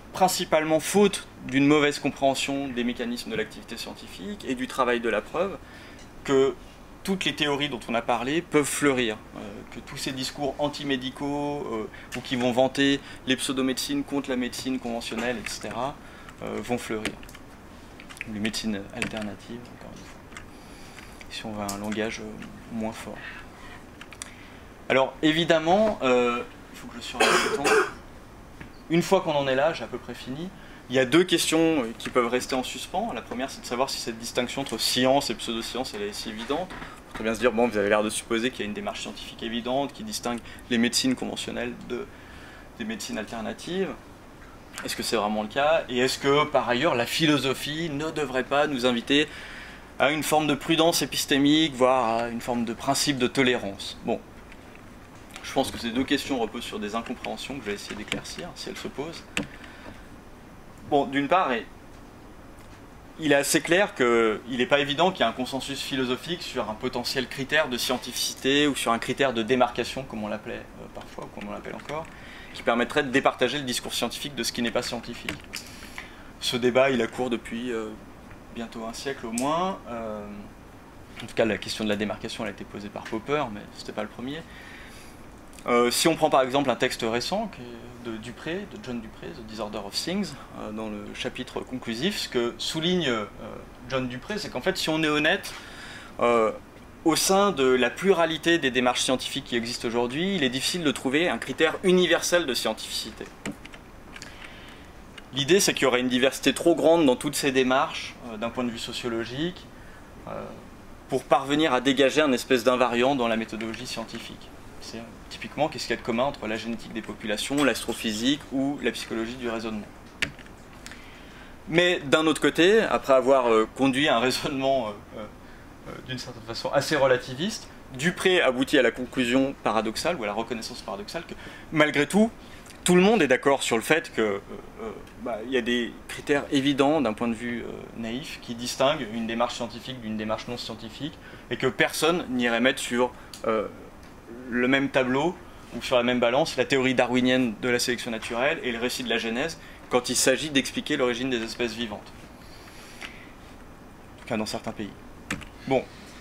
principalement faute d'une mauvaise compréhension des mécanismes de l'activité scientifique et du travail de la preuve, que toutes les théories dont on a parlé peuvent fleurir, que tous ces discours anti-médicaux ou qui vont vanter les pseudomédecines contre la médecine conventionnelle, etc., vont fleurir. Les médecines alternatives, encore une fois, si on va à un langage moins fort. Alors évidemment, il faut que je surveille le temps. Une fois qu'on en est là, j'ai à peu près fini, il y a deux questions qui peuvent rester en suspens. La première, c'est de savoir si cette distinction entre science et pseudoscience elle est si évidente. On peut très bien se dire, bon, vous avez l'air de supposer qu'il y a une démarche scientifique évidente qui distingue les médecines conventionnelles des médecines alternatives. Est-ce que c'est vraiment le cas? Et est-ce que, par ailleurs, la philosophie ne devrait pas nous inviter à une forme de prudence épistémique, voire à une forme de principe de tolérance? Bon, je pense que ces deux questions reposent sur des incompréhensions que je vais essayer d'éclaircir, si elles se posent. Bon, d'une part, il est assez clair qu'il n'est pas évident qu'il y ait un consensus philosophique sur un potentiel critère de scientificité ou sur un critère de démarcation, comme on l'appelait parfois, ou comme on l'appelle encore, qui permettrait de départager le discours scientifique de ce qui n'est pas scientifique. Ce débat, il a cours depuis bientôt un siècle au moins. En tout cas, la question de la démarcation elle a été posée par Popper, mais ce n'était pas le premier. Si on prend par exemple un texte récent de Dupré, de John Dupré, The Disorder of Things, dans le chapitre conclusif, ce que souligne John Dupré, c'est qu'en fait, si on est honnête, au sein de la pluralité des démarches scientifiques qui existent aujourd'hui, il est difficile de trouver un critère universel de scientificité. L'idée, c'est qu'il y aurait une diversité trop grande dans toutes ces démarches, d'un point de vue sociologique, pour parvenir à dégager un espèce d'invariant dans la méthodologie scientifique. C'est typiquement qu'est-ce qu'il y a de commun entre la génétique des populations, l'astrophysique ou la psychologie du raisonnement. Mais d'un autre côté, après avoir conduit un raisonnement d'une certaine façon assez relativiste, Dupré aboutit à la conclusion paradoxale, ou à la reconnaissance paradoxale, que malgré tout, tout le monde est d'accord sur le fait qu'il y a des critères évidents d'un point de vue naïf qui distinguent une démarche scientifique d'une démarche non scientifique, et que personne n'irait mettre sur le même tableau ou sur la même balance la théorie darwinienne de la sélection naturelle et le récit de la Genèse quand il s'agit d'expliquer l'origine des espèces vivantes. En tout cas dans certains pays. Bon.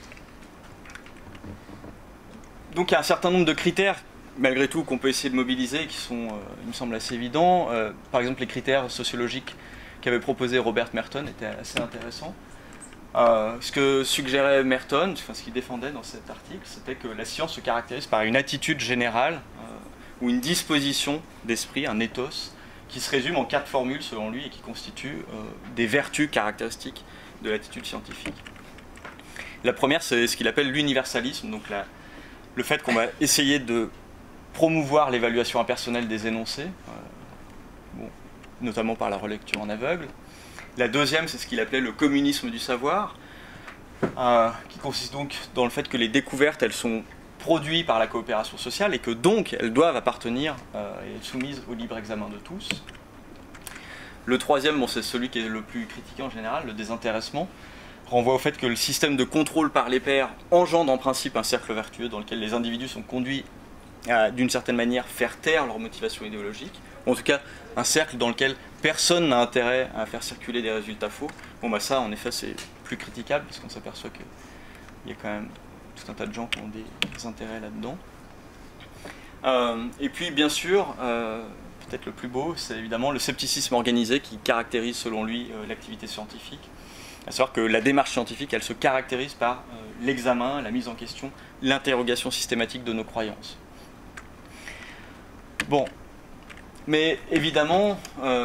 Donc il y a un certain nombre de critères, malgré tout, qu'on peut essayer de mobiliser, qui sont, il me semble, assez évidents. Par exemple, les critères sociologiques qu'avait proposé Robert Merton étaient assez intéressants. Ce que suggérait Merton, enfin, ce qu'il défendait dans cet article, c'était que la science se caractérise par une attitude générale ou une disposition d'esprit, un ethos, qui se résume en 4 formules selon lui et qui constituent des vertus caractéristiques de l'attitude scientifique. La première, c'est ce qu'il appelle l'universalisme, donc le fait qu'on va essayer de promouvoir l'évaluation impersonnelle des énoncés, notamment par la relecture en aveugle. La deuxième, c'est ce qu'il appelait le communisme du savoir, qui consiste donc dans le fait que les découvertes, elles sont produites par la coopération sociale et que donc elles doivent appartenir et être soumises au libre examen de tous. Le troisième, bon, c'est celui qui est le plus critiqué en général, le désintéressement, renvoie au fait que le système de contrôle par les pairs engendre en principe un cercle vertueux dans lequel les individus sont conduits à, d'une certaine manière, faire taire leur motivation idéologique, ou en tout cas un cercle dans lequel personne n'a intérêt à faire circuler des résultats faux. Bon bah ça en effet c'est plus critiquable parce qu'on s'aperçoit qu'il y a quand même tout un tas de gens qui ont des intérêts là-dedans. Et puis bien sûr, peut-être le plus beau, c'est évidemment le scepticisme organisé qui caractérise selon lui l'activité scientifique. À savoir que la démarche sceptique, elle se caractérise par l'examen, la mise en question, l'interrogation systématique de nos croyances. Bon, mais évidemment,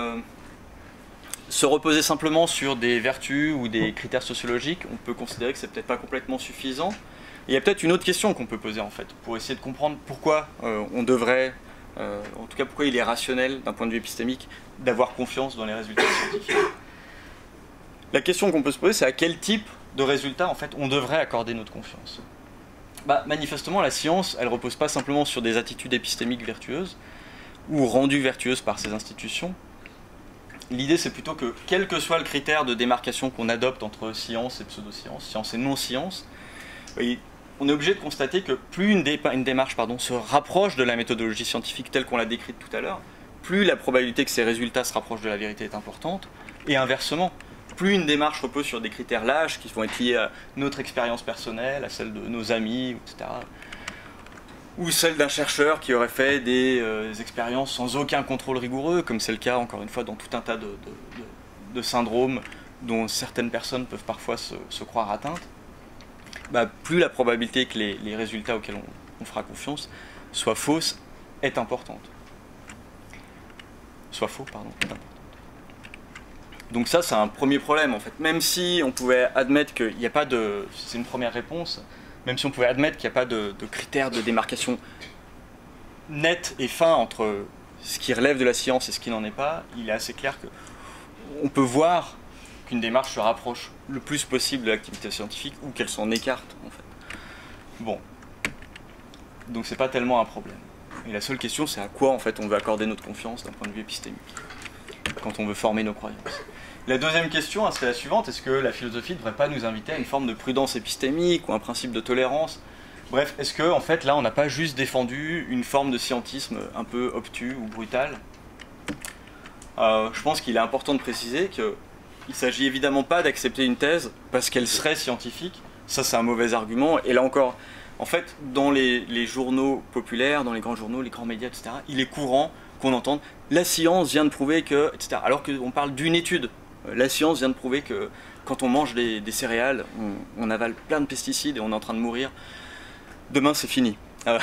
se reposer simplement sur des vertus ou des critères sociologiques, on peut considérer que c'est peut-être pas complètement suffisant. Et il y a peut-être une autre question qu'on peut poser en fait, pour essayer de comprendre pourquoi on devrait, en tout cas pourquoi il est rationnel d'un point de vue épistémique, d'avoir confiance dans les résultats scientifiques. La question qu'on peut se poser, c'est à quel type de résultats en fait on devrait accorder notre confiance. Bah, manifestement, la science, elle repose pas simplement sur des attitudes épistémiques vertueuses ou rendues vertueuses par ces institutions. L'idée, c'est plutôt que, quel que soit le critère de démarcation qu'on adopte entre science et pseudoscience, science et non-science, on est obligé de constater que plus une démarche se rapproche de la méthodologie scientifique telle qu'on l'a décrite tout à l'heure, plus la probabilité que ces résultats se rapprochent de la vérité est importante, et inversement, plus une démarche repose sur des critères lâches qui vont être liés à notre expérience personnelle, à celle de nos amis, etc., ou celle d'un chercheur qui aurait fait des expériences sans aucun contrôle rigoureux, comme c'est le cas, encore une fois, dans tout un tas de syndromes dont certaines personnes peuvent parfois se croire atteintes, bah, plus la probabilité que les résultats auxquels on fera confiance soient fausses est importante. Soit faux, pardon, est importante. Donc ça, c'est un premier problème, en fait. Même si on pouvait admettre qu'il n'y a pas de... C'est une première réponse. Même si on pouvait admettre qu'il n'y a pas de critères de démarcation net et fin entre ce qui relève de la science et ce qui n'en est pas, il est assez clair qu'on peut voir qu'une démarche se rapproche le plus possible de l'activité scientifique ou qu'elle s'en écarte, en fait. Bon. Donc c'est pas tellement un problème. Et la seule question, c'est à quoi, en fait, on veut accorder notre confiance d'un point de vue épistémique, quand on veut former nos croyances. La deuxième question, c'est la suivante: est-ce que la philosophie ne devrait pas nous inviter à une forme de prudence épistémique ou un principe de tolérance? Bref, est-ce que, en fait, là, on n'a pas juste défendu une forme de scientisme un peu obtus ou brutal? Je pense qu'il est important de préciser qu'il ne s'agit évidemment pas d'accepter une thèse parce qu'elle serait scientifique. Ça, c'est un mauvais argument. Et là encore, en fait, dans les journaux populaires, dans les grands journaux, les grands médias, etc., il est courant qu'on entende « la science vient de prouver que… » etc. Alors qu'on parle d'une étude. La science vient de prouver que quand on mange des céréales, on avale plein de pesticides et on est en train de mourir. Demain, c'est fini.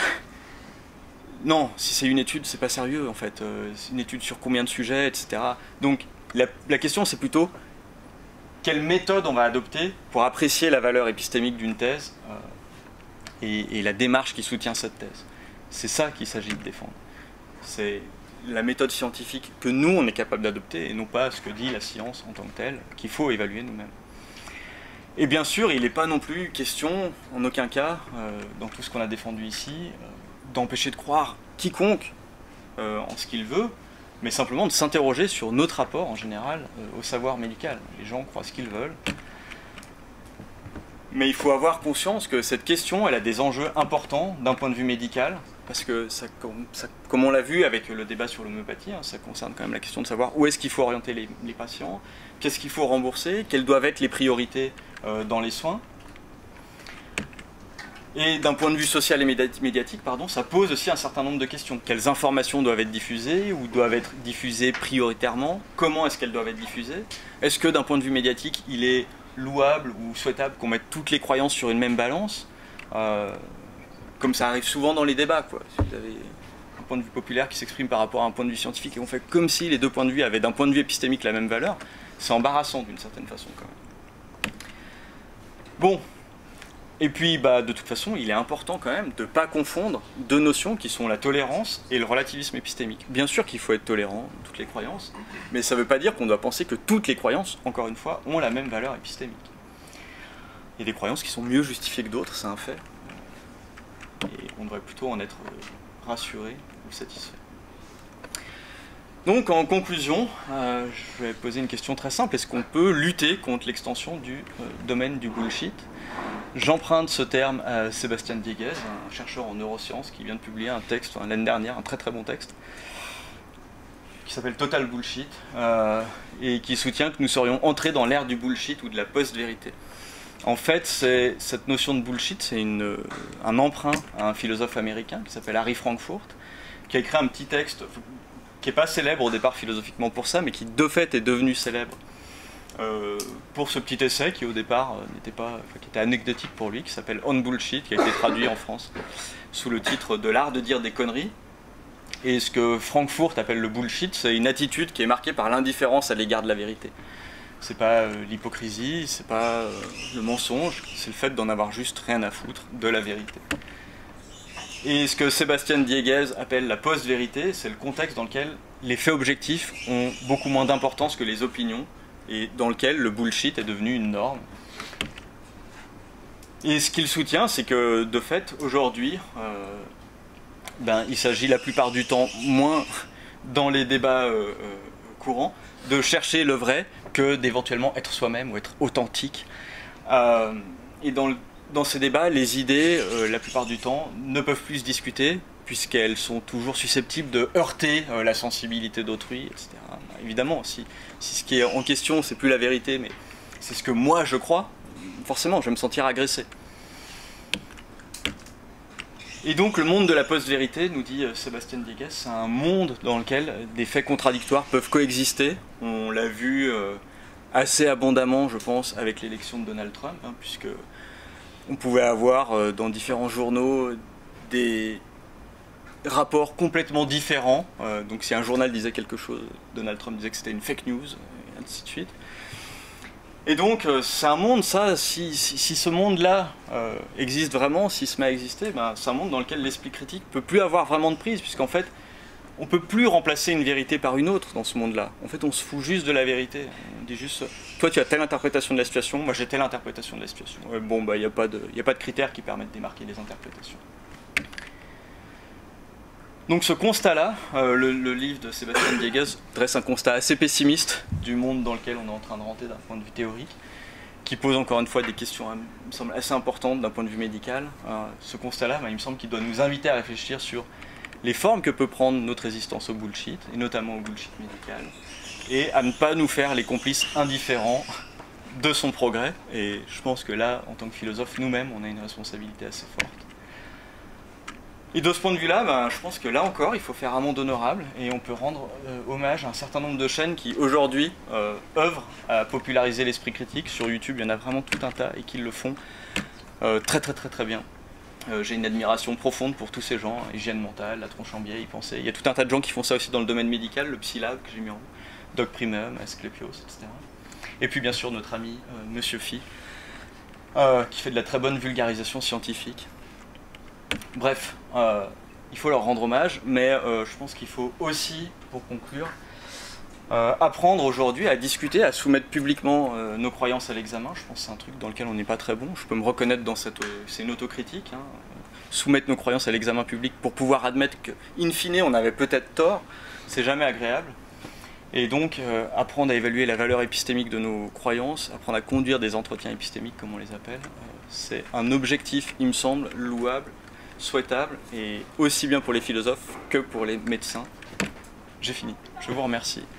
Non, si c'est une étude, c'est pas sérieux en fait. C'est une étude sur combien de sujets, etc. Donc la question, c'est plutôt quelle méthode on va adopter pour apprécier la valeur épistémique d'une thèse et la démarche qui soutient cette thèse. C'est ça qu'il s'agit de défendre. C'est la méthode scientifique que nous, on est capable d'adopter, et non pas ce que dit la science en tant que telle, qu'il faut évaluer nous-mêmes. Et bien sûr, il n'est pas non plus question, en aucun cas, dans tout ce qu'on a défendu ici, d'empêcher de croire quiconque en ce qu'il veut, mais simplement de s'interroger sur notre rapport, en général, au savoir médical. Les gens croient ce qu'ils veulent. Mais il faut avoir conscience que cette question, elle a des enjeux importants d'un point de vue médical, parce que, comme on l'a vu avec le débat sur l'homéopathie, hein, ça concerne quand même la question de savoir où est-ce qu'il faut orienter les patients, qu'est-ce qu'il faut rembourser, quelles doivent être les priorités dans les soins. Et d'un point de vue social et médiatique, ça pose aussi un certain nombre de questions. Quelles informations doivent être diffusées ou doivent être diffusées prioritairement? Comment est-ce qu'elles doivent être diffusées? Est-ce que d'un point de vue médiatique, il est louable ou souhaitable qu'on mette toutes les croyances sur une même balance, comme ça arrive souvent dans les débats, quoi. Si vous avez un point de vue populaire qui s'exprime par rapport à un point de vue scientifique et on fait comme si les deux points de vue avaient d'un point de vue épistémique la même valeur, c'est embarrassant d'une certaine façon quand même. Bon, et puis de toute façon il est important quand même de ne pas confondre deux notions qui sont la tolérance et le relativisme épistémique. Bien sûr qu'il faut être tolérant dans toutes les croyances, mais ça ne veut pas dire qu'on doit penser que toutes les croyances, encore une fois, ont la même valeur épistémique. Il y a des croyances qui sont mieux justifiées que d'autres, c'est un fait. Et on devrait plutôt en être rassuré ou satisfait. Donc en conclusion, je vais poser une question très simple. Est-ce qu'on peut lutter contre l'extension du domaine du bullshit? J'emprunte ce terme à Sébastien Dieguez, un chercheur en neurosciences qui vient de publier un texte l'année dernière, un très très bon texte, qui s'appelle Total Bullshit, et qui soutient que nous serions entrés dans l'ère du bullshit ou de la post-vérité. En fait, cette notion de bullshit, c'est un emprunt à un philosophe américain qui s'appelle Harry Frankfurt, qui a écrit un petit texte qui n'est pas célèbre au départ philosophiquement pour ça, mais qui de fait est devenu célèbre pour ce petit essai qui au départ qui était anecdotique pour lui, qui s'appelle On Bullshit, qui a été traduit en France sous le titre de l'art de dire des conneries. Et ce que Frankfurt appelle le bullshit, c'est une attitude qui est marquée par l'indifférence à l'égard de la vérité. C'est pas l'hypocrisie, c'est pas le mensonge, c'est le fait d'en avoir juste rien à foutre de la vérité. Et ce que Sébastien Dieguez appelle la post-vérité, c'est le contexte dans lequel les faits objectifs ont beaucoup moins d'importance que les opinions, et dans lequel le bullshit est devenu une norme. Et ce qu'il soutient, c'est que de fait, aujourd'hui, il s'agit la plupart du temps moins dans les débats courants de chercher le vrai que d'éventuellement être soi-même ou être authentique. Et dans ces débats, les idées, la plupart du temps, ne peuvent plus se discuter puisqu'elles sont toujours susceptibles de heurter la sensibilité d'autrui, etc. Évidemment, si ce qui est en question, c'est plus la vérité, mais c'est ce que moi je crois, forcément, je vais me sentir agressé. Et donc le monde de la post-vérité, nous dit Sébastien Diegues, c'est un monde dans lequel des faits contradictoires peuvent coexister. On l'a vu assez abondamment, je pense, avec l'élection de Donald Trump, hein, puisque on pouvait avoir dans différents journaux des rapports complètement différents. Donc si un journal disait quelque chose, Donald Trump disait que c'était une fake news, et ainsi de suite. Et donc c'est un monde, ça, si ce monde-là existe vraiment, s'il se met à exister, ben, c'est un monde dans lequel l'esprit critique ne peut plus avoir vraiment de prise, puisqu'en fait, on ne peut plus remplacer une vérité par une autre dans ce monde-là. En fait, on se fout juste de la vérité. On dit juste, toi tu as telle interprétation de la situation, moi j'ai telle interprétation de la situation. Bon, bah, il n'y a pas de critères qui permettent de démarquer les interprétations. Donc ce constat-là, le livre de Sébastien Diegues dresse un constat assez pessimiste du monde dans lequel on est en train de rentrer d'un point de vue théorique, qui pose encore une fois des questions, il me semble, assez importantes d'un point de vue médical. Ce constat-là, il me semble qu'il doit nous inviter à réfléchir sur les formes que peut prendre notre résistance au bullshit, et notamment au bullshit médical, et à ne pas nous faire les complices indifférents de son progrès. Et je pense que là, en tant que philosophe, nous-mêmes, on a une responsabilité assez forte. Et de ce point de vue-là, je pense que là encore, il faut faire un monde honorable, et on peut rendre hommage à un certain nombre de chaînes qui, aujourd'hui, œuvrent à populariser l'esprit critique. Sur YouTube, il y en a vraiment tout un tas, et qui le font très bien. J'ai une admiration profonde pour tous ces gens, Hygiène Mentale, La Tronche en Biais, Y Penser. Il y a tout un tas de gens qui font ça aussi dans le domaine médical, le Psylab que j'ai mis en haut, Doc Primum, Asclepios, etc. Et puis bien sûr notre ami Monsieur Phi, qui fait de la très bonne vulgarisation scientifique. Bref, il faut leur rendre hommage, mais je pense qu'il faut aussi, pour conclure, apprendre aujourd'hui à discuter, à soumettre publiquement nos croyances à l'examen. Je pense que c'est un truc dans lequel on n'est pas très bon. Je peux me reconnaître dans c'est une autocritique. Hein. Soumettre nos croyances à l'examen public pour pouvoir admettre qu'in fine on avait peut-être tort, c'est jamais agréable. Et donc apprendre à évaluer la valeur épistémique de nos croyances, apprendre à conduire des entretiens épistémiques comme on les appelle, c'est un objectif, il me semble, louable, souhaitable, et aussi bien pour les philosophes que pour les médecins. J'ai fini. Je vous remercie.